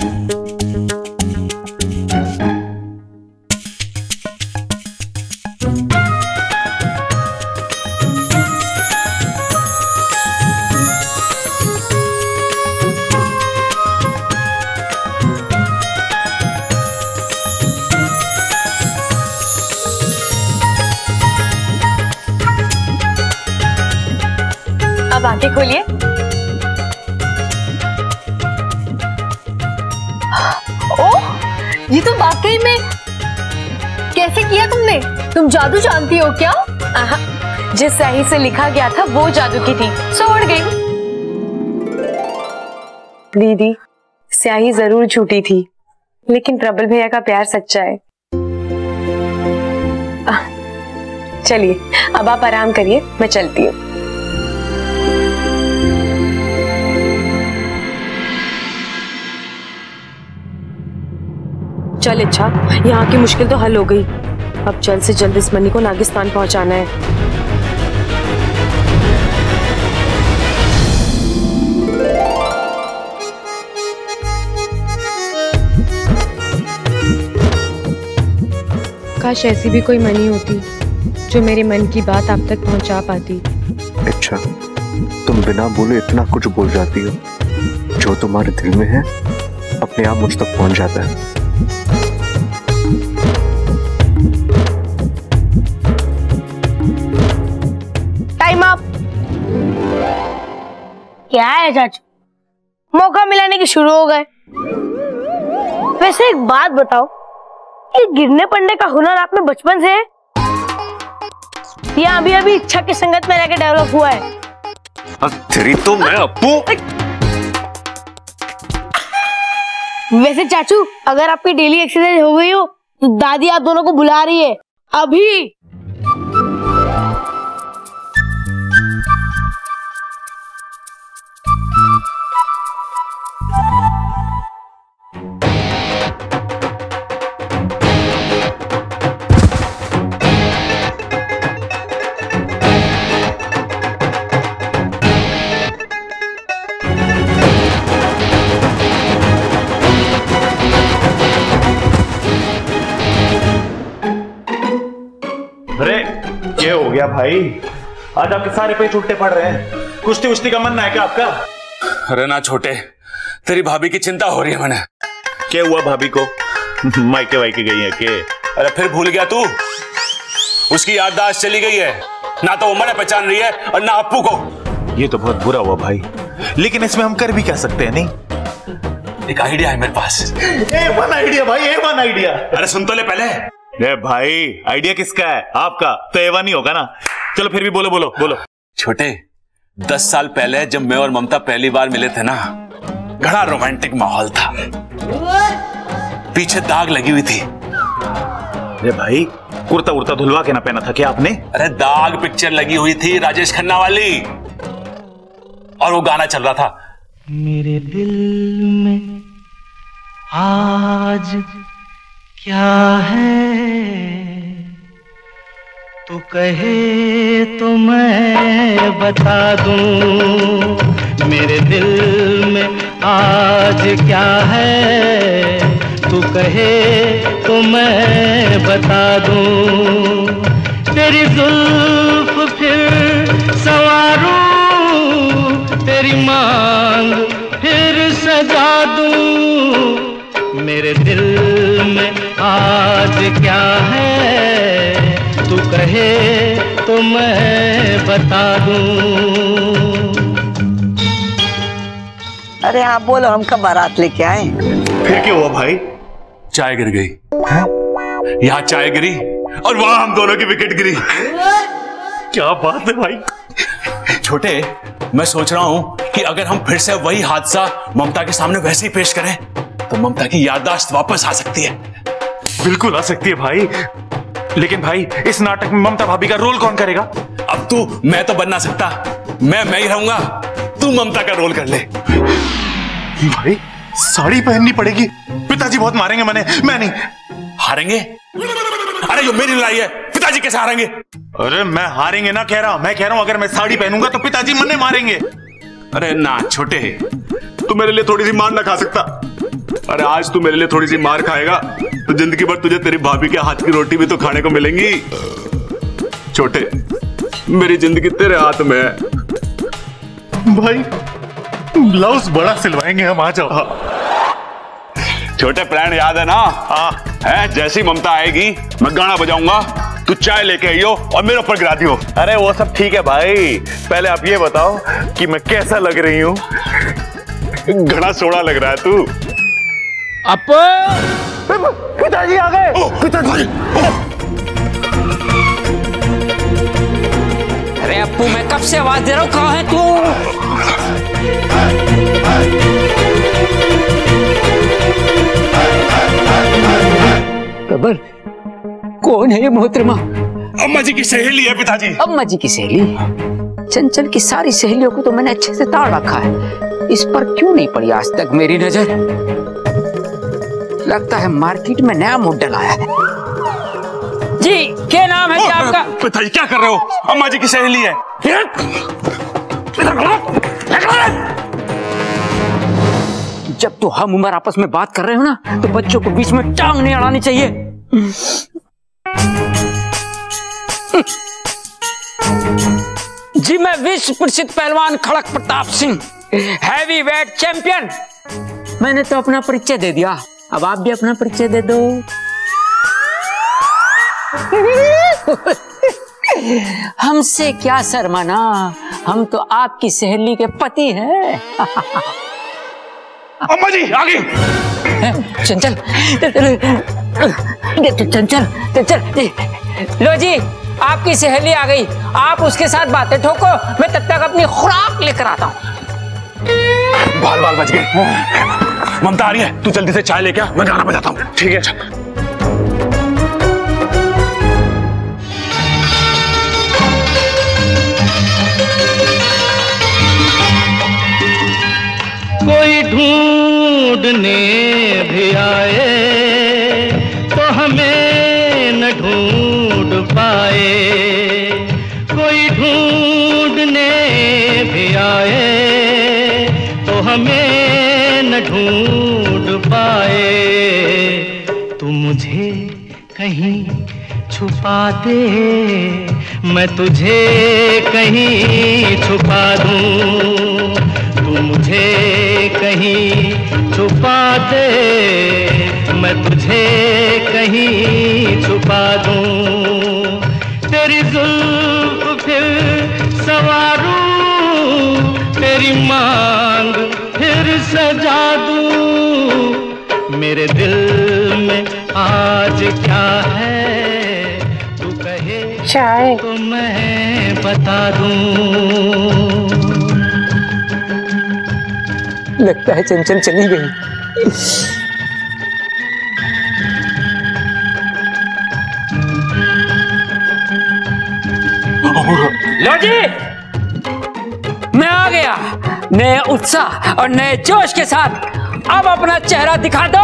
अब आंखें खोलिए। ओह, ये तो वाकई में कैसे किया तुमने? तुम जादू जानती हो क्या? आहा, जिस स्याही से लिखा गया था वो जादू की थी, सो उड़ गई। दीदी, स्याही जरूर झूठी थी, लेकिन प्रबल भैया का प्यार सच्चा है। चलिए अब आप आराम करिए, मैं चलती हूँ। चल इच्छा, यहाँ की मुश्किल तो हल हो गई। अब जल्द से जल्द इस मनी को नागिस्तान पहुंचाना है। काश ऐसी भी कोई मनी होती जो मेरे मन की बात आप तक पहुंचा पाती। अच्छा, तुम बिना बोले इतना कुछ बोल जाती हो। जो तुम्हारे दिल में है अपने आप मुझ तक पहुंच जाता है। Time up. क्या है चाचू, मौका मिलाने के शुरू हो गए। वैसे एक बात बताओ, ये गिरने पड़ने का हुनर आप में बचपन से है या अभी अभी इच्छा की संगत में रहकर डेवलप हुआ है? तेरी तो मैं अपू। वैसे चाचू, अगर आपकी डेली एक्सरसाइज हो गई हो तो दादी आप दोनों को बुला रही है अभी। अरे ये हो गया भाई, आज आपके सारे पे छुट्टे पड़ रहे हैं। कुश्ती उश्ती का मन है क्या आपका? अरे ना छोटे, तेरी भाभी की चिंता हो रही है मैंने। क्या हुआ भाभी को? मायके वायके गई है के? अरे फिर भूल गया तू? उसकी याददाश्त चली गई है, ना तो वो मैंने पहचान रही है और ना अप्पू को। ये तो बहुत बुरा हुआ भाई, लेकिन इसमें हम कर भी क्या सकते हैं? नहीं, एक आइडिया है मेरे पास। ए वन आइडिया भाई, ए वन आइडिया। अरे सुन तो ले पहले। ए भाई, आइडिया किसका है? आपका तो एवा नहीं होगा ना। चलो फिर भी बोलो बोलो बोलो। छोटे, दस साल पहले जब मैं और ममता पहली बार मिले थे ना, बड़ा रोमांटिक माहौल था। पीछे दाग लगी हुई थी। अरे भाई, कुर्ता उर्ता धुलवा के ना पहना था क्या आपने? अरे दाग पिक्चर लगी हुई थी राजेश खन्ना वाली, और वो गाना चल रहा था। मेरे दिल में आज क्या है, तू कहे तो मैं बता दूं। मेरे दिल में आज क्या है, तू कहे तो मैं बता दूं। तेरी जुल्फ फिर संवारूं, तेरी मांग फिर सजा दूं। मेरे दिल में आज क्या है, तू कहे तो मैं बता दूं। अरे हाँ बोलो, हम कब बारात लेके आए? फिर क्या हुआ भाई? चाय गिर गई। यहाँ चाय गिरी और वहां हम दोनों की विकेट गिरी। क्या बात है भाई। छोटे, मैं सोच रहा हूं कि अगर हम फिर से वही हादसा ममता के सामने वैसे ही पेश करें तो ममता की याददाश्त वापस आ सकती है। बिल्कुल आ सकती है भाई, लेकिन भाई इस नाटक में ममता भाभी का रोल कौन करेगा? अब तू, मैं तो बन ना सकता, मैं मैं ही रहूंगा, तू ममता का रोल कर ले। भाई साड़ी पहननी पड़ेगी, पिताजी बहुत मारेंगे, मैंने मैं नहीं। हारेंगे? अरे ये मेरी लड़ाई है, पिताजी कैसे हारेंगे? अरे मैं हारेंगे ना कह रहा हूं, मैं कह रहा हूं अगर मैं साड़ी पहनूंगा तो पिताजी मन्ने मारेंगे। अरे ना छोटे, तू मेरे लिए थोड़ी सी मार ना खा सकता? अरे आज तू मेरे लिए थोड़ी सी मार खाएगा तो जिंदगी भर तुझे तेरी भाभी के हाथ की रोटी भी तो खाने को मिलेंगी। छोटे, मेरी जिंदगी तेरे हाथ में है। भाई ब्लाउज बड़ा सिलवाएंगे हम, आ जाओ। छोटे प्लान याद है ना? हाँ है। जैसी ममता आएगी मैं गाना बजाऊंगा, तू चाय लेके आइयो और मेरे ऊपर गिरा दियो। अरे वो सब ठीक है भाई, पहले आप ये बताओ कि मैं कैसा लग रही हूँ? घना सोड़ा लग रहा है तू। अपो पिताजी आ गए। पिताजी अरे अप्पू, मैं कब से आवाज दे रहा हूँ, कहाँ है तू? खबर कौन है ये मोहतरमा? अम्मा जी की सहेली है पिताजी। अम्मा जी की सहेली? चंचल की सारी सहेलियों को तो मैंने अच्छे से ताड़ रखा है, इस पर क्यों नहीं पड़ी आज तक मेरी नजर? लगता है मार्केट में नया मॉडल आया है। जी क्या नाम है क्या आपका? पिताजी क्या कर रहे हो? अम्मा जी की सहेली है। जब तो हम उम्र आपस में बात कर रहे हो ना, तो बच्चों को बीच में टांग नहीं अड़ानी चाहिए। जी मैं विश्व प्रसिद्ध पहलवान Khadak Pratap Singh, heavyweight champion. मैंने तो अपना परिचय दे दिया, अब आप भी अपना परिचय दे दो। हमसे क्या शर्माना, हम तो आपकी सहेली के पति हैं। अम्मा जी आ गई। चंचल चंचल चंचल लो जी, आपकी सहेली आ गई, आप उसके साथ बातें ठोको, मैं तब तक अपनी खुराक लेकर आता हूँ। बाल बाल बच गए। ममता आ रही है, तू जल्दी से चाय लेके आ, मैं गाना बजाता हूँ। ठीक है। कोई ढूंढने भी आए तो हमें न ढूंढ पाए, कोई ढूंढने भी आए तो हमें न ढूंढ पाए। तू मुझे कहीं छुपा दे, मैं तुझे कहीं छुपा दूं, तू मुझे कहीं छुपा दे, मैं तुझे कहीं छुपा दूं। तेरी जुल्फ फिर संवारूं, तेरी मांग फिर सजा दूं। मेरे दिल में आज क्या है तू कहे चाहे तो मैं बता दूं। लगता है चंचल चली गई। लो जी, मैं आ गया नए उत्साह और नए जोश के साथ। अब अपना चेहरा दिखा दो।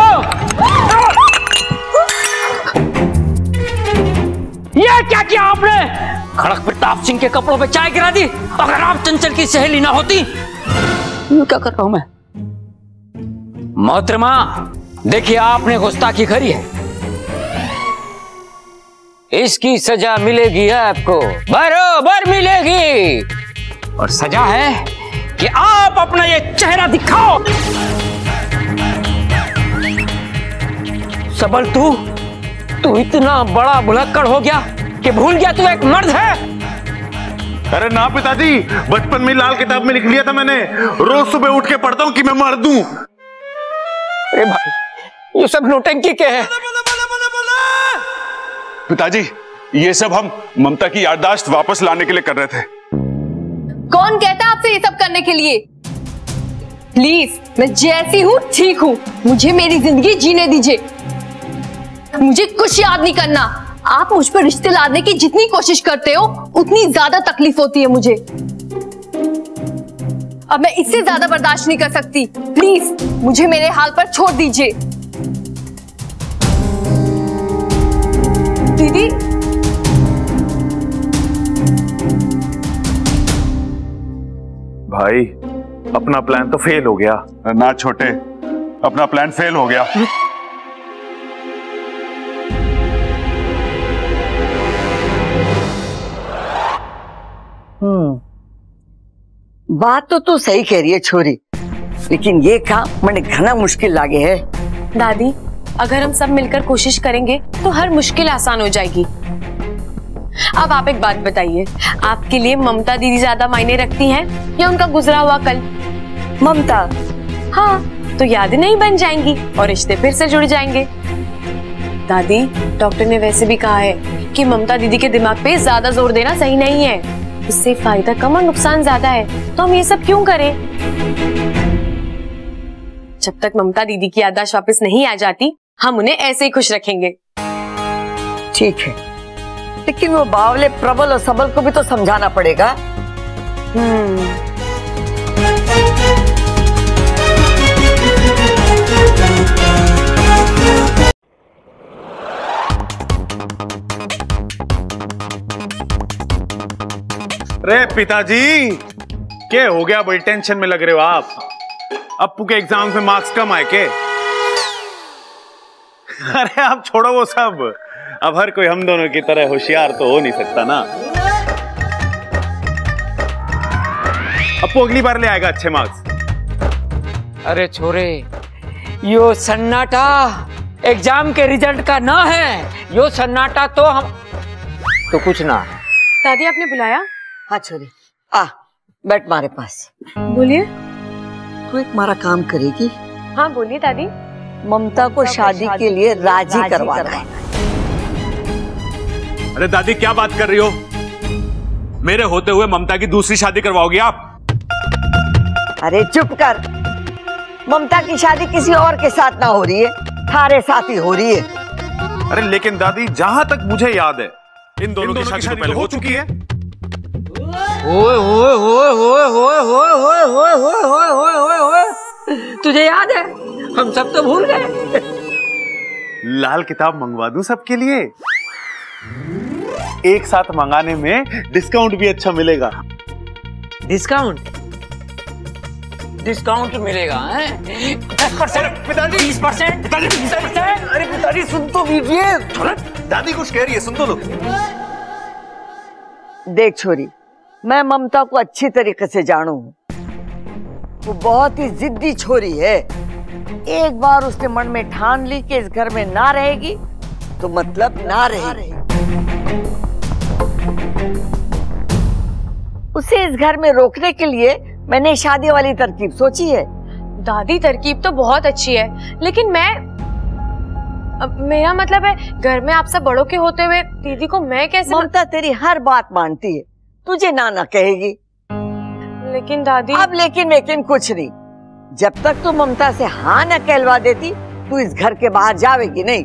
ये क्या किया आपने? खड़क प्रताप सिंह के कपड़ों पे चाय गिरा दी। अगर आप चंचल की सहेली ना होती। क्या कर रहा हूं मैं? मोहतरमा देखिए, आपने गुस्ताखी करी है, इसकी सजा मिलेगी आपको, बराबर मिलेगी। और सजा है कि आप अपना ये चेहरा दिखाओ। सबल तू तू इतना बड़ा भुलक्कड़ हो गया कि भूल गया तू एक मर्द है। अरे ना पिताजी, बचपन में लाल किताब में लिख लिया था मैंने, रोज सुबह उठ के पढ़ता हूँ कि मैं मर्द हूं। अरे भाई, ये सब नौटंकी क्या है? पिताजी, ये सब हम ममता की याददाश्त वापस लाने के लिए कर रहे थे। कौन कहता है आपसे ये सब करने के लिए? प्लीज, मैं जैसी हूँ ठीक हूँ, मुझे मेरी जिंदगी जीने दीजिए। मुझे कुछ याद नहीं करना। आप मुझ पर रिश्ते लादने की जितनी कोशिश करते हो उतनी ज्यादा तकलीफ होती है मुझे। अब मैं इससे ज्यादा बर्दाश्त नहीं कर सकती। प्लीज मुझे मेरे हाल पर छोड़ दीजिए। दीदी भाई अपना प्लान तो फेल हो गया ना छोटे, अपना प्लान फेल हो गया। हम्म, बात तो तू सही कह रही है छोरी, लेकिन ये काम मैंने घना मुश्किल लागे है। दादी, अगर हम सब मिलकर कोशिश करेंगे तो हर मुश्किल आसान हो जाएगी। अब आप एक बात बताइए, आपके लिए ममता दीदी ज्यादा मायने रखती हैं या उनका गुजरा हुआ कल? ममता? हाँ, तो यादें नहीं बन जाएंगी और रिश्ते फिर से जुड़ जाएंगे। दादी, डॉक्टर ने वैसे भी कहा है कि ममता दीदी के दिमाग पे ज्यादा जोर देना सही नहीं है, उससे फायदा कम और नुकसान ज्यादा है, तो हम ये सब क्यों करें? जब तक ममता दीदी की याददाश्त वापस नहीं आ जाती, हम उन्हें ऐसे ही खुश रखेंगे। ठीक है, लेकिन वो बावले प्रबल और सबल को भी तो समझाना पड़ेगा। हम्म। अरे पिताजी, क्या हो गया? बड़ी टेंशन में लग रहे हो आप। अप्पू के एग्जाम में मार्क्स कम आए के? अरे आप छोड़ो वो सब, अब हर कोई हम दोनों की तरह होशियार तो हो नहीं सकता ना। अप्पू अगली बार ले आएगा अच्छे मार्क्स। अरे छोरे, यो सन्नाटा एग्जाम के रिजल्ट का ना है, यो सन्नाटा तो हम तो कुछ ना। दादी, आपने बुलाया? हाँ छोरी, आ बैठ मारे पास। बोलिए। तू एक मारा काम करेगी? हाँ बोलिए दादी। ममता को शादी के लिए राजी करवाना है। अरे दादी, क्या बात कर रही हो? मेरे होते हुए ममता की दूसरी शादी करवाओगी आप? अरे चुप कर, ममता की शादी किसी और के साथ ना हो रही है, थारे साथ ही हो रही है। अरे लेकिन दादी, जहां तक मुझे याद है इन दोनों की शादी तो पहले हो चुकी है। ओए ओए ओए ओए ओए ओए ओए ओए ओए ओए ओए ओए, तुझे याद है? हम सब तो भूल गए। लाल किताब मंगवा दूं सबके लिए? एक साथ मंगाने में डिस्काउंट भी अच्छा मिलेगा। डिस्काउंट? डिस्काउंट मिलेगा हैं? दस परसेंट, पिताजी बीस परसेंट, पिताजी बीस परसेंट। अरे पिताजी सुन तो लीजिए, दादी कुछ कह रही है, सुन तो लो। देख छोरी, मैं ममता को अच्छी तरीके से जानू हूँ, वो बहुत ही जिद्दी छोरी है। एक बार उसने मन में ठान ली कि इस घर में ना रहेगी तो मतलब ना रहेगी। उसे इस घर में रोकने के लिए मैंने शादी वाली तरकीब सोची है। दादी, तरकीब तो बहुत अच्छी है, लेकिन मैं अब मेरा मतलब है, घर में आप सब बड़ों के होते हुए दीदी को मैं कैसे? ममता तेरी हर बात मानती है, तुझे ना ना कहेगी। लेकिन दादी, अब लेकिन लेकिन कुछ नहीं, जब तक तू ममता से हाँ न कहलवा देती, तू इस घर के बाहर जावेगी नहीं।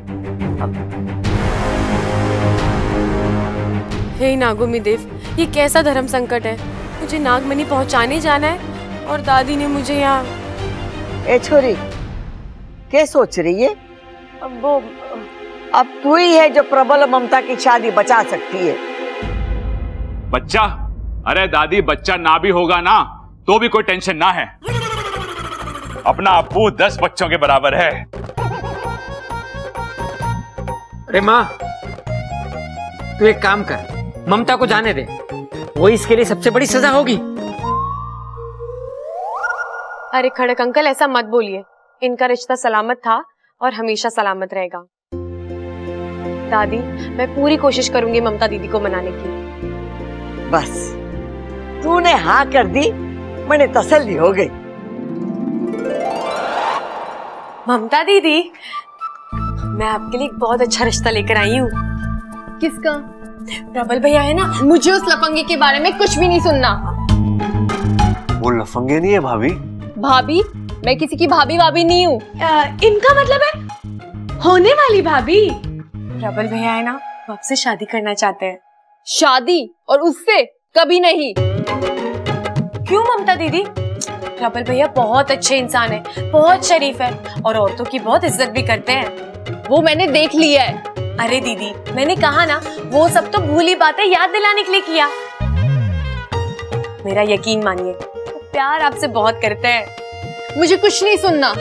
हे नागोमी देव, ये कैसा धर्म संकट है? मुझे नागमणि पहुंचाने जाना है और दादी ने मुझे यहाँ। ए छोरी, क्या सोच रही है? अब वो अब तू ही है जो प्रबल ममता की शादी बचा सकती है। बच्चा? अरे दादी, बच्चा ना भी होगा ना तो भी कोई टेंशन ना है। अपना अप्पू दस बच्चों के बराबर है। अरे माँ, तू एक काम कर, ममता को जाने दे, वो इसके लिए सबसे बड़ी सजा होगी। अरे खड़क अंकल, ऐसा मत बोलिए, इनका रिश्ता सलामत था और हमेशा सलामत रहेगा। दादी, मैं पूरी कोशिश करूंगी ममता दीदी को मनाने की। बस तूने हाँ कर दी, मैंने तसल्ली हो गई। ममता दीदी, मैं आपके लिए एक बहुत अच्छा रिश्ता लेकर आई हूँ। किसका? प्रबल भैया है ना। मुझे उस लफंगे के बारे में कुछ भी नहीं सुनना। वो लफंगे नहीं है भाभी। भाभी? मैं किसी की भाभी भाभी नहीं हूँ। इनका मतलब है होने वाली भाभी। प्रबल भैया है ना, वो आपसे शादी करना चाहते हैं। शादी? और उससे? कभी नहीं। क्यों ममता दीदी? प्रबल भैया बहुत अच्छे इंसान है, बहुत शरीफ है और औरतों की बहुत इज्जत भी करते हैं। वो मैंने देख लिया है। अरे दीदी, मैंने कहा ना, वो सब तो भूली बातें याद दिलाने के लिए किया। मेरा यकीन मानिए, प्यार आपसे बहुत करते हैं। मुझे कुछ नहीं सुनना।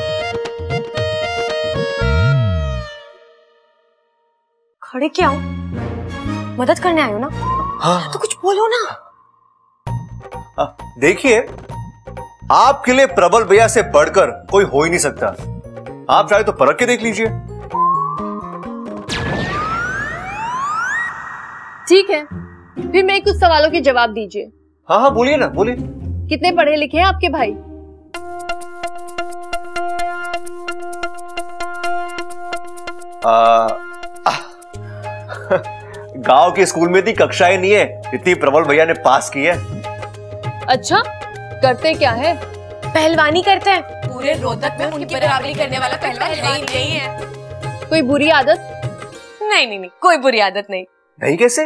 खड़े क्या हो? मदद करने आए हो ना? हाँ। तो कुछ बोलो ना। देखिए, आपके लिए प्रबल भैया से बढ़कर कोई हो ही नहीं सकता। आप चाहे तो परख के देख लीजिए। ठीक है, फिर मेरे कुछ सवालों के जवाब दीजिए। हाँ हाँ बोलिए ना, बोलिए। कितने पढ़े लिखे हैं आपके भाई? आ, गांव के स्कूल में थी कक्षाएं नहीं है इतनी प्रबल भैया ने पास की है। अच्छा, करते क्या है? पहलवानी करते हैं। पूरे रोहतक में उनकी बराबरी करने वाला पहलवान नहीं, नहीं है। कोई बुरी आदत? नहीं नहीं नहीं, कोई बुरी आदत नहीं। नहीं कैसे?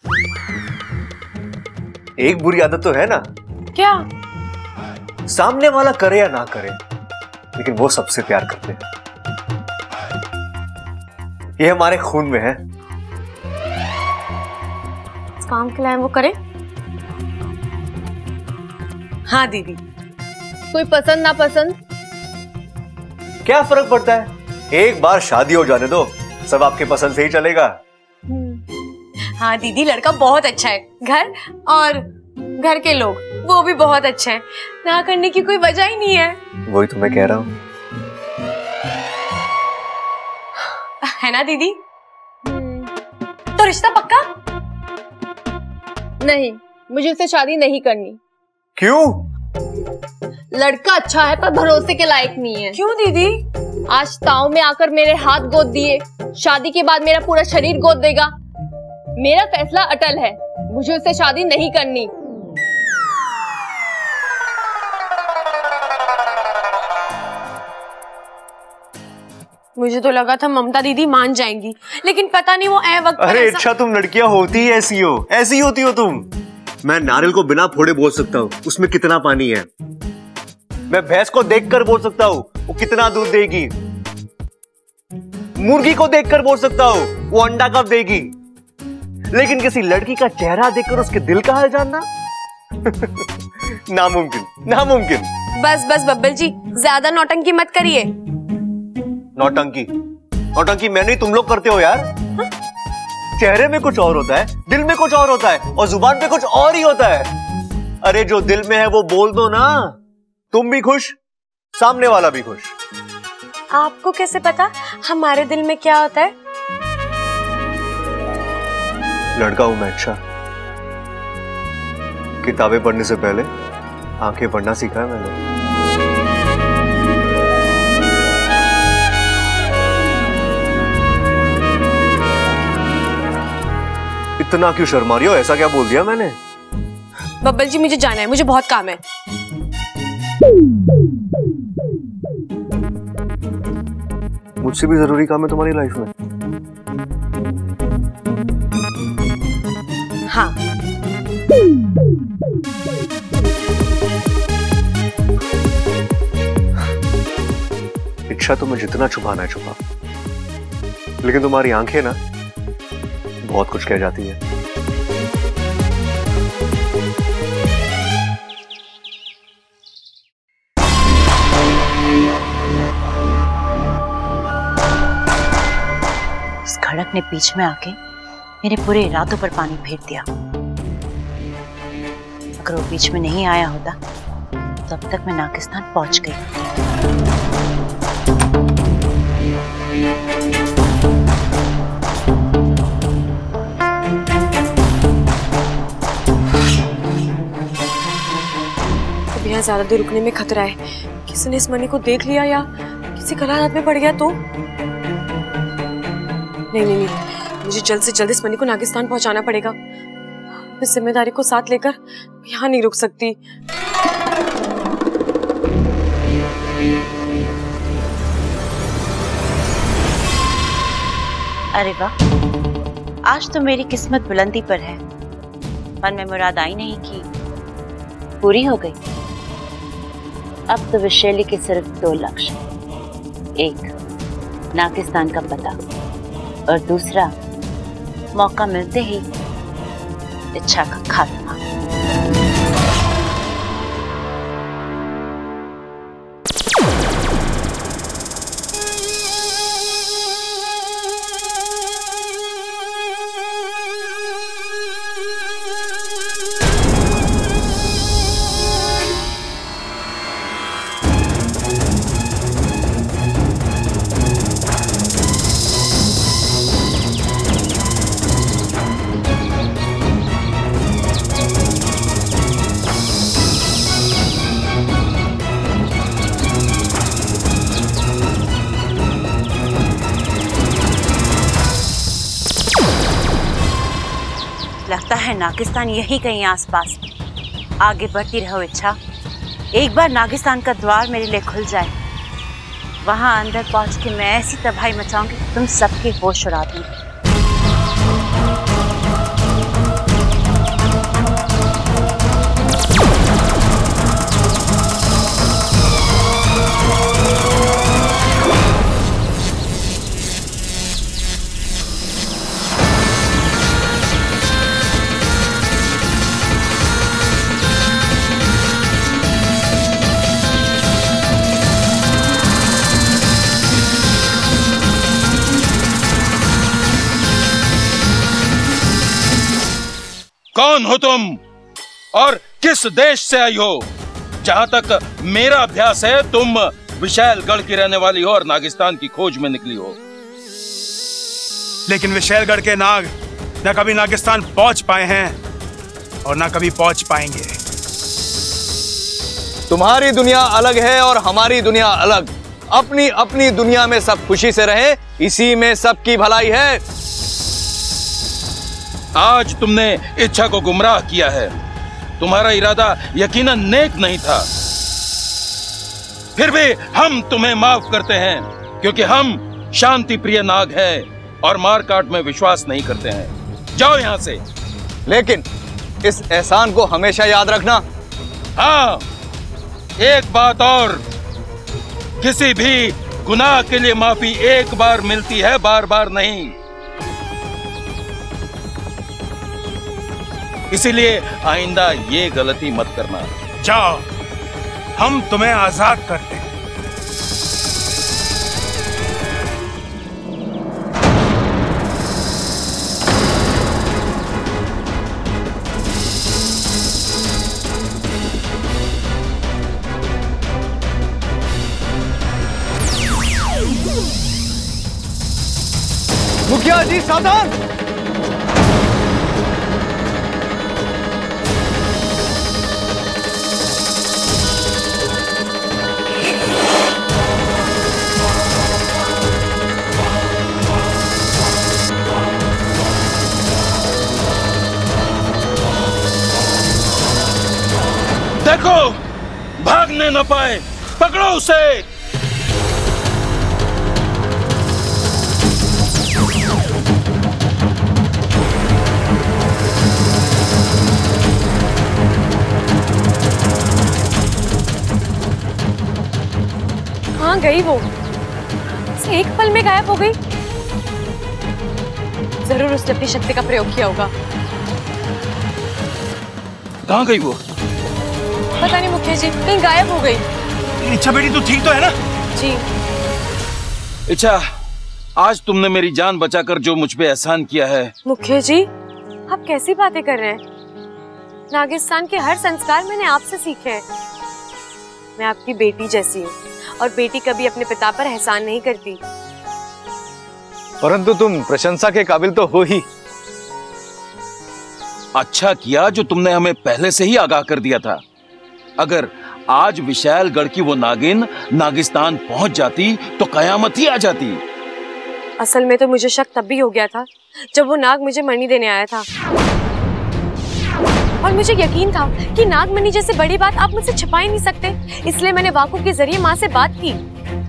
एक बुरी आदत तो है ना। क्या? सामने वाला करे या ना करे, लेकिन वो सबसे प्यार करते हैं। ये हमारे खून में है। इस काम के लिए वो करे। हाँ दीदी। कोई पसंद ना पसंद? क्या फर्क पड़ता है, एक बार शादी हो जाने दो, सब आपके पसंद से ही चलेगा। हाँ दीदी, लड़का बहुत अच्छा है। घर और घर के लोग वो भी बहुत अच्छे हैं। ना करने की कोई वजह ही नहीं है। वही तो मैं कह रहा हूँ, है ना दीदी? तो रिश्ता पक्का? नहीं, मुझे उससे शादी नहीं करनी। क्यों? लड़का अच्छा है पर भरोसे के लायक नहीं है। क्यों दीदी? आज ताव में आकर मेरे हाथ गोद दिए, शादी के बाद मेरा पूरा शरीर गोद देगा। मेरा फैसला अटल है, मुझे उससे शादी नहीं करनी। मुझे तो लगा था ममता दीदी मान जाएंगी, लेकिन पता नहीं वो ए वक्त। अरे अच्छा, तुम लड़कियां होती ही ऐसी हो, ऐसी होती हो तुम। मैं नारियल को बिना फोड़े बोल सकता हूँ उसमें कितना पानी है। मैं भैंस को देखकर बोल सकता हूँ वो कितना दूध देगी। मुर्गी को देखकर बोल सकता हूँ वो अंडा कब देगी। लेकिन किसी लड़की का चेहरा देखकर उसके दिल का हाल जानना नामुमकिन, नामुमकिन। बस बस बब्बल जी, ज्यादा नौटंकी मत करिए। नौटंकी? नौटंकी मैं नहीं, तुम लोग करते हो यार। हा? चेहरे में कुछ और होता है, दिल में कुछ और होता है, और जुबान पे कुछ और ही होता है। अरे जो दिल में है वो बोल दो ना, तुम भी खुश, सामने वाला भी खुश। आपको कैसे पता हमारे दिल में क्या होता है? लड़का हूं मैं, अच्छा। किताबें पढ़ने से पहले आंखें पढ़ना सीखा है मैंने। इतना क्यों शर्मा रही हो? ऐसा क्या बोल दिया मैंने? बब्बल जी मुझे जाना है, मुझे बहुत काम है। मुझसे भी जरूरी काम है तुम्हारी लाइफ में? हाँ। इच्छा तुम्हें जितना छुपाना है छुपा, लेकिन तुम्हारी आंखें ना बहुत कुछ कह जाती है। उस खड़क ने बीच में आके मेरे पूरे इरादों पर पानी फेर दिया। अगर वो बीच में नहीं आया होता तो अब तक मैं नागिस्तान पहुंच गई। यहाँ ज्यादा देर रुकने में खतरा है। किसी ने इस मनी को देख लिया या किसी गलत हाथ में पड़ गया तो? नहीं नहीं नहीं, मुझे जल्द से जल्द इस मनी को नागिस्तान पहुंचाना पड़ेगा। इस जिम्मेदारी को साथ लेकर यहाँ नहीं रुक सकती। अरे वाह, आज तो मेरी किस्मत बुलंदी पर है। मन में मुराद आई नहीं की पूरी हो गई। अब तो विशैली के सिर्फ दो लक्ष्य, एक नागिस्तान का पता और दूसरा मौका मिलते ही इच्छा का खात्मा। लगता है नागिस्तान यही कहीं आसपास। आगे बढ़ती रहो इच्छा। एक बार नागिस्तान का द्वार मेरे लिए खुल जाए, वहां अंदर पहुंच के मैं ऐसी तबाही मचाऊंगी तुम सबके होश उड़ा दूंगी। कौन हो तुम और किस देश से आई हो? जहां तक मेरा अभ्यास है तुम विशालगढ़ की रहने वाली हो और नागिस्तान की खोज में निकली हो। लेकिन विशालगढ़ के नाग न कभी नागिस्तान पहुंच पाए हैं और न कभी पहुंच पाएंगे। तुम्हारी दुनिया अलग है और हमारी दुनिया अलग। अपनी अपनी दुनिया में सब खुशी से रहे, इसी में सबकी भलाई है। आज तुमने इच्छा को गुमराह किया है। तुम्हारा इरादा यकीनन नेक नहीं था, फिर भी हम तुम्हें माफ करते हैं क्योंकि हम शांति प्रिय नाग हैं और मारकाट में विश्वास नहीं करते हैं। जाओ यहां से। लेकिन इस एहसान को हमेशा याद रखना। हाँ, एक बात और, किसी भी गुनाह के लिए माफी एक बार मिलती है, बार बार नहीं। इसीलिए आइंदा ये गलती मत करना। जाओ, हम तुम्हें आजाद करते हैं। मुखिया जी सावधान। देखो, भागने न पाए, पकड़ो उसे। कहाँ गई वो? एक पल में गायब हो गई। जरूर उसने अपनी शक्ति का प्रयोग किया होगा। कहाँ गई वो? पता नहीं मुखिया जी, कहीं गायब हो गई। इच्छा बेटी तू ठीक तो है ना? जी। इच्छा, आज तुमने मेरी जान बचाकर जो मुझ पे एहसान किया है। मुखिया जी, आप कैसी बातें कर रहे हैं? नागिस्तान के हर संस्कार मैंने आपसे सीखे हैं। मैं आपकी बेटी जैसी हूँ और बेटी कभी अपने पिता पर एहसान नहीं करती। परंतु तुम प्रशंसा के काबिल तो हो ही। अच्छा किया जो तुमने हमें पहले से ही आगाह कर दिया था। अगर आज विशालगढ़ की वो नागिन नागिस्तान पहुंच जाती तो कयामत ही आ जाती। असल में तो मुझे शक तब भी हो गया था जब वो नाग मुझे मणि देने आया था, और मुझे यकीन था कि नागमणि जैसे बड़ी बात आप मुझसे छिपा ही नहीं सकते। इसलिए मैंने वाकू के जरिए माँ से बात की।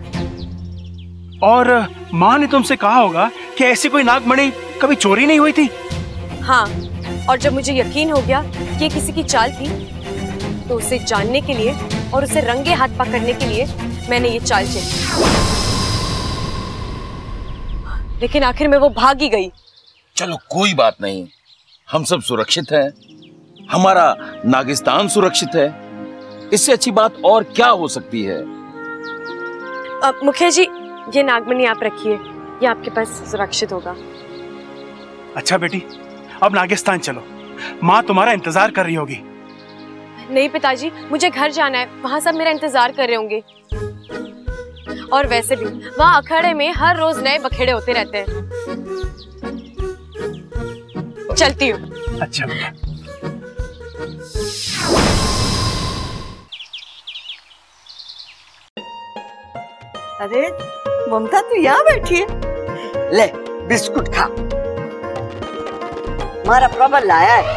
और माँ ने तुमसे कहा होगा कि ऐसी कोई नागमणि कभी चोरी नहीं हुई थी। हाँ, और जब मुझे यकीन हो गया कि ये किसी की चाल थी तो उसे जानने के लिए और उसे रंगे हाथ पकड़ने के लिए मैंने ये चाल चली। लेकिन आखिर में वो भाग ही गई। चलो कोई बात नहीं, हम सब सुरक्षित हैं, हमारा नागिस्तान सुरक्षित है। इससे अच्छी बात और क्या हो सकती है? मुखिया जी, ये नागमणि आप रखिए, ये आपके पास सुरक्षित होगा। अच्छा बेटी, अब नागिस्तान चलो, माँ तुम्हारा इंतजार कर रही होगी। नहीं पिताजी, मुझे घर जाना है, वहाँ सब मेरा इंतजार कर रहे होंगे। और वैसे भी वहाँ अखाड़े में हर रोज नए बखेड़े होते रहते हैं। चलती हूँ। अच्छा बेटा। अरे ममता तू यहाँ बैठी है, ले बिस्कुट खा, हमारा प्रबल लाया है।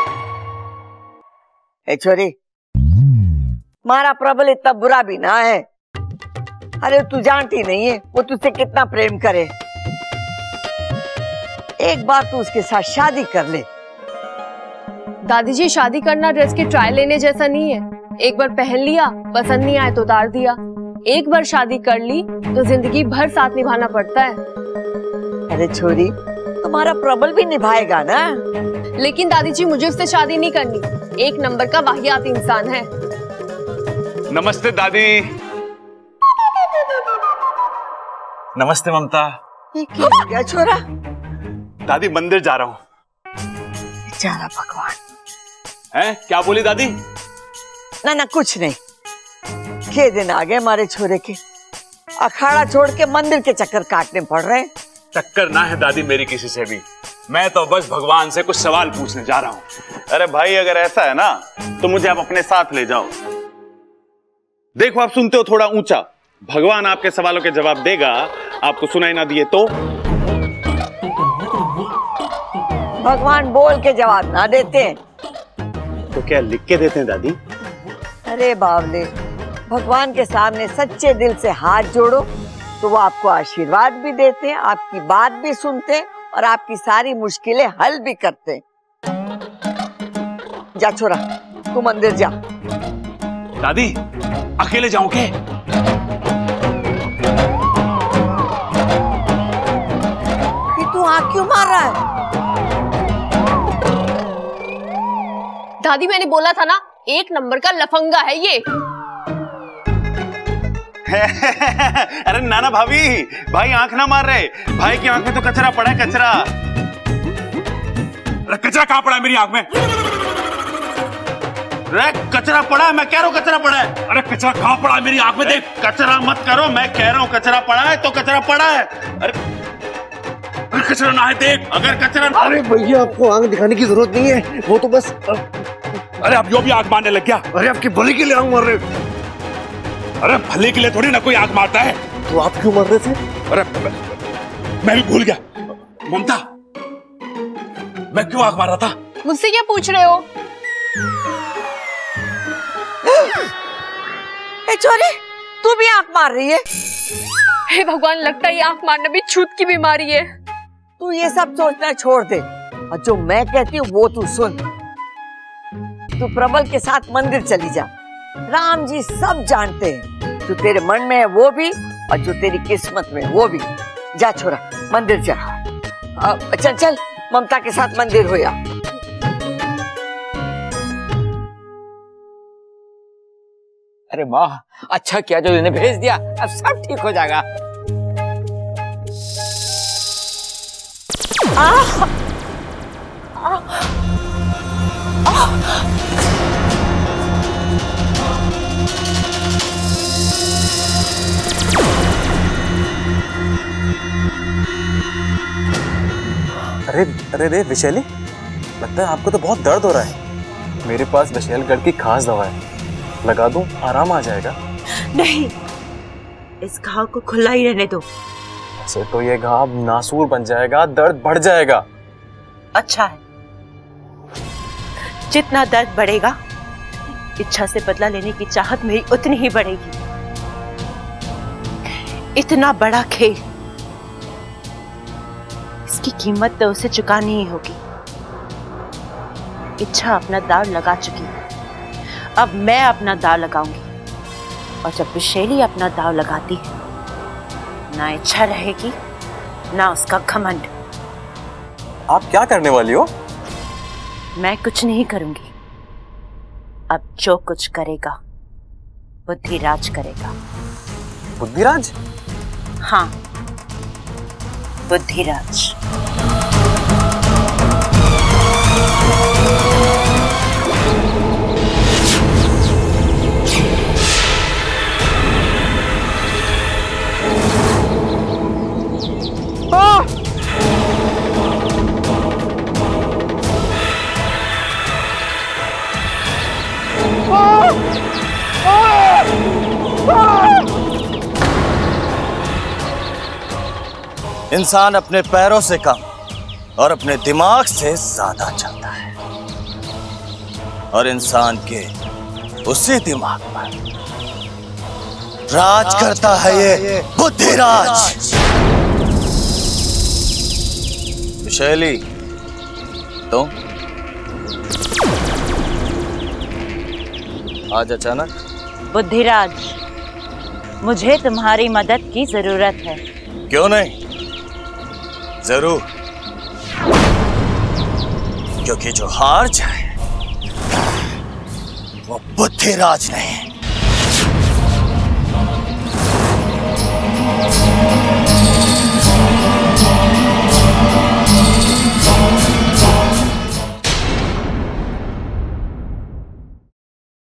ए छोरी, हमारा प्रबल इतना बुरा भी ना है। अरे तू जानती नहीं है वो तुझसे कितना प्रेम करे। एक बार तू उसके साथ शादी कर ले। दादी जी, शादी करना ड्रेस की ट्रायल लेने जैसा नहीं है। एक बार पहन लिया, पसंद नहीं आया तो उतार दिया। एक बार शादी कर ली तो जिंदगी भर साथ निभाना पड़ता है। अरे छोरी, तुम्हारा प्रबल भी निभाएगा ना। लेकिन दादी जी, मुझे उससे शादी नहीं करनी, एक नंबर का वाहियात इंसान है। नमस्ते दादी। नमस्ते ममता। ये क्या, क्या छोरा? दादी मंदिर जा रहा हूँ। बेचारा भगवान। हैं? क्या बोली दादी? ना ना कुछ नहीं, के दिन आ गए हमारे छोरे के, अखाड़ा छोड़ के मंदिर के चक्कर काटने पड़ रहे हैं। टक्कर ना है दादी मेरी किसी से भी, मैं तो बस भगवान से कुछ सवाल पूछने जा रहा हूँ। अरे भाई, अगर ऐसा है ना तो मुझे आप अपने साथ ले जाओ। देखो, आप सुनते हो थोड़ा ऊंचा, भगवान आपके सवालों के जवाब देगा, आपको सुनाई ना दिए तो? भगवान बोल के जवाब ना देते हैं तो क्या लिख के देते हैं दादी? अरे बावले, भगवान के सामने सच्चे दिल से हाथ जोड़ो तो वो आपको आशीर्वाद भी देते हैं, आपकी बात भी सुनते हैं और आपकी सारी मुश्किलें हल भी करते हैं। जा छोरा, तू मंदिर जा। दादी, अकेले जाऊं के? तू आँख क्यों मार रहा है? दादी, मैंने बोला था ना, एक नंबर का लफंगा है ये। अरे नाना भाभी, भाई आंख ना मार रहे, भाई की आंख में तो कचरा पड़ा है, कचरा। अरे कचरा कहाँ पड़ा है मेरी आंख में? अरे कचरा पड़ा है, मैं कह रहा हूँ कचरा पड़ा है। अरे कचरा कहाँ पड़ा है मेरी आंख में? देख, कचरा मत करो, मैं कह रहा हूँ कचरा पड़ा है तो कचरा पड़ा है। अरे अरे कचरा ना है, देख, अगर कचरा। अरे भैया, आपको आंख दिखाने की जरूरत नहीं है, वो तो बस। अरे अब यो भी आंख मारने लग गया। अरे आपकी भले के लिए आंख मार रहे। अरे भले के लिए थोड़ी ना कोई आंख मारता है। तो आप क्यों मार रहे थे? अरे मैं भी भूल गया। ममता, मैं क्यों आंख मार रहा था? मुझसे क्या पूछ रहे हो? ए छोरी, तू भी आंख मार रही है? हे भगवान, लगता है ये आंख मारना भी छूत की बीमारी है। तू ये सब सोचना छोड़ दे और जो मैं कहती हूँ वो तू सुन। तू प्रबल के साथ मंदिर चली जा, राम जी सब जानते हैं, जो तेरे मन में है वो भी और जो तेरी किस्मत में है वो भी। जा छोरा, मंदिर जा। अब चल चल, ममता के साथ मंदिर हो या। अरे माँ, अच्छा किया जो इन्हें भेज दिया, अब सब ठीक हो जाएगा। आ, आ, आ, अरे अरे रे विशैली, लगता है आपको तो बहुत दर्द हो रहा है। मेरे पास विशैलगढ़ की खास दवा है, लगा दूं, आराम आ जाएगा। नहीं, इस घाव को खुला ही रहने दो। ऐसे तो ये घाव नासूर बन जाएगा, दर्द बढ़ जाएगा। अच्छा है, जितना दर्द बढ़ेगा, इच्छा से बदला लेने की चाहत मेरी उतनी ही बढ़ेगी। इतना बड़ा खेल, इसकी कीमत तो उसे चुकानी ही होगी। इच्छा अपना दाव लगा चुकी है, अब मैं अपना दाव लगाऊंगी। और जब विशैली अपना दाव लगाती है, ना इच्छा रहेगी ना उसका घमंड। आप क्या करने वाली हो? मैं कुछ नहीं करूंगी। अब जो कुछ करेगा बुद्धिराज करेगा। बुद्धिराज? हाँ, बुद्धिराज। इंसान अपने पैरों से कम और अपने दिमाग से ज्यादा चलता है, और इंसान के उसी दिमाग पर राज करता है ये बुद्धिराज। विशैली, तुम आज अचानक? बुद्धिराज, मुझे तुम्हारी मदद की जरूरत है। क्यों नहीं, जरूर। क्योंकि जो हार जाए वो बुद्धिराज नहीं,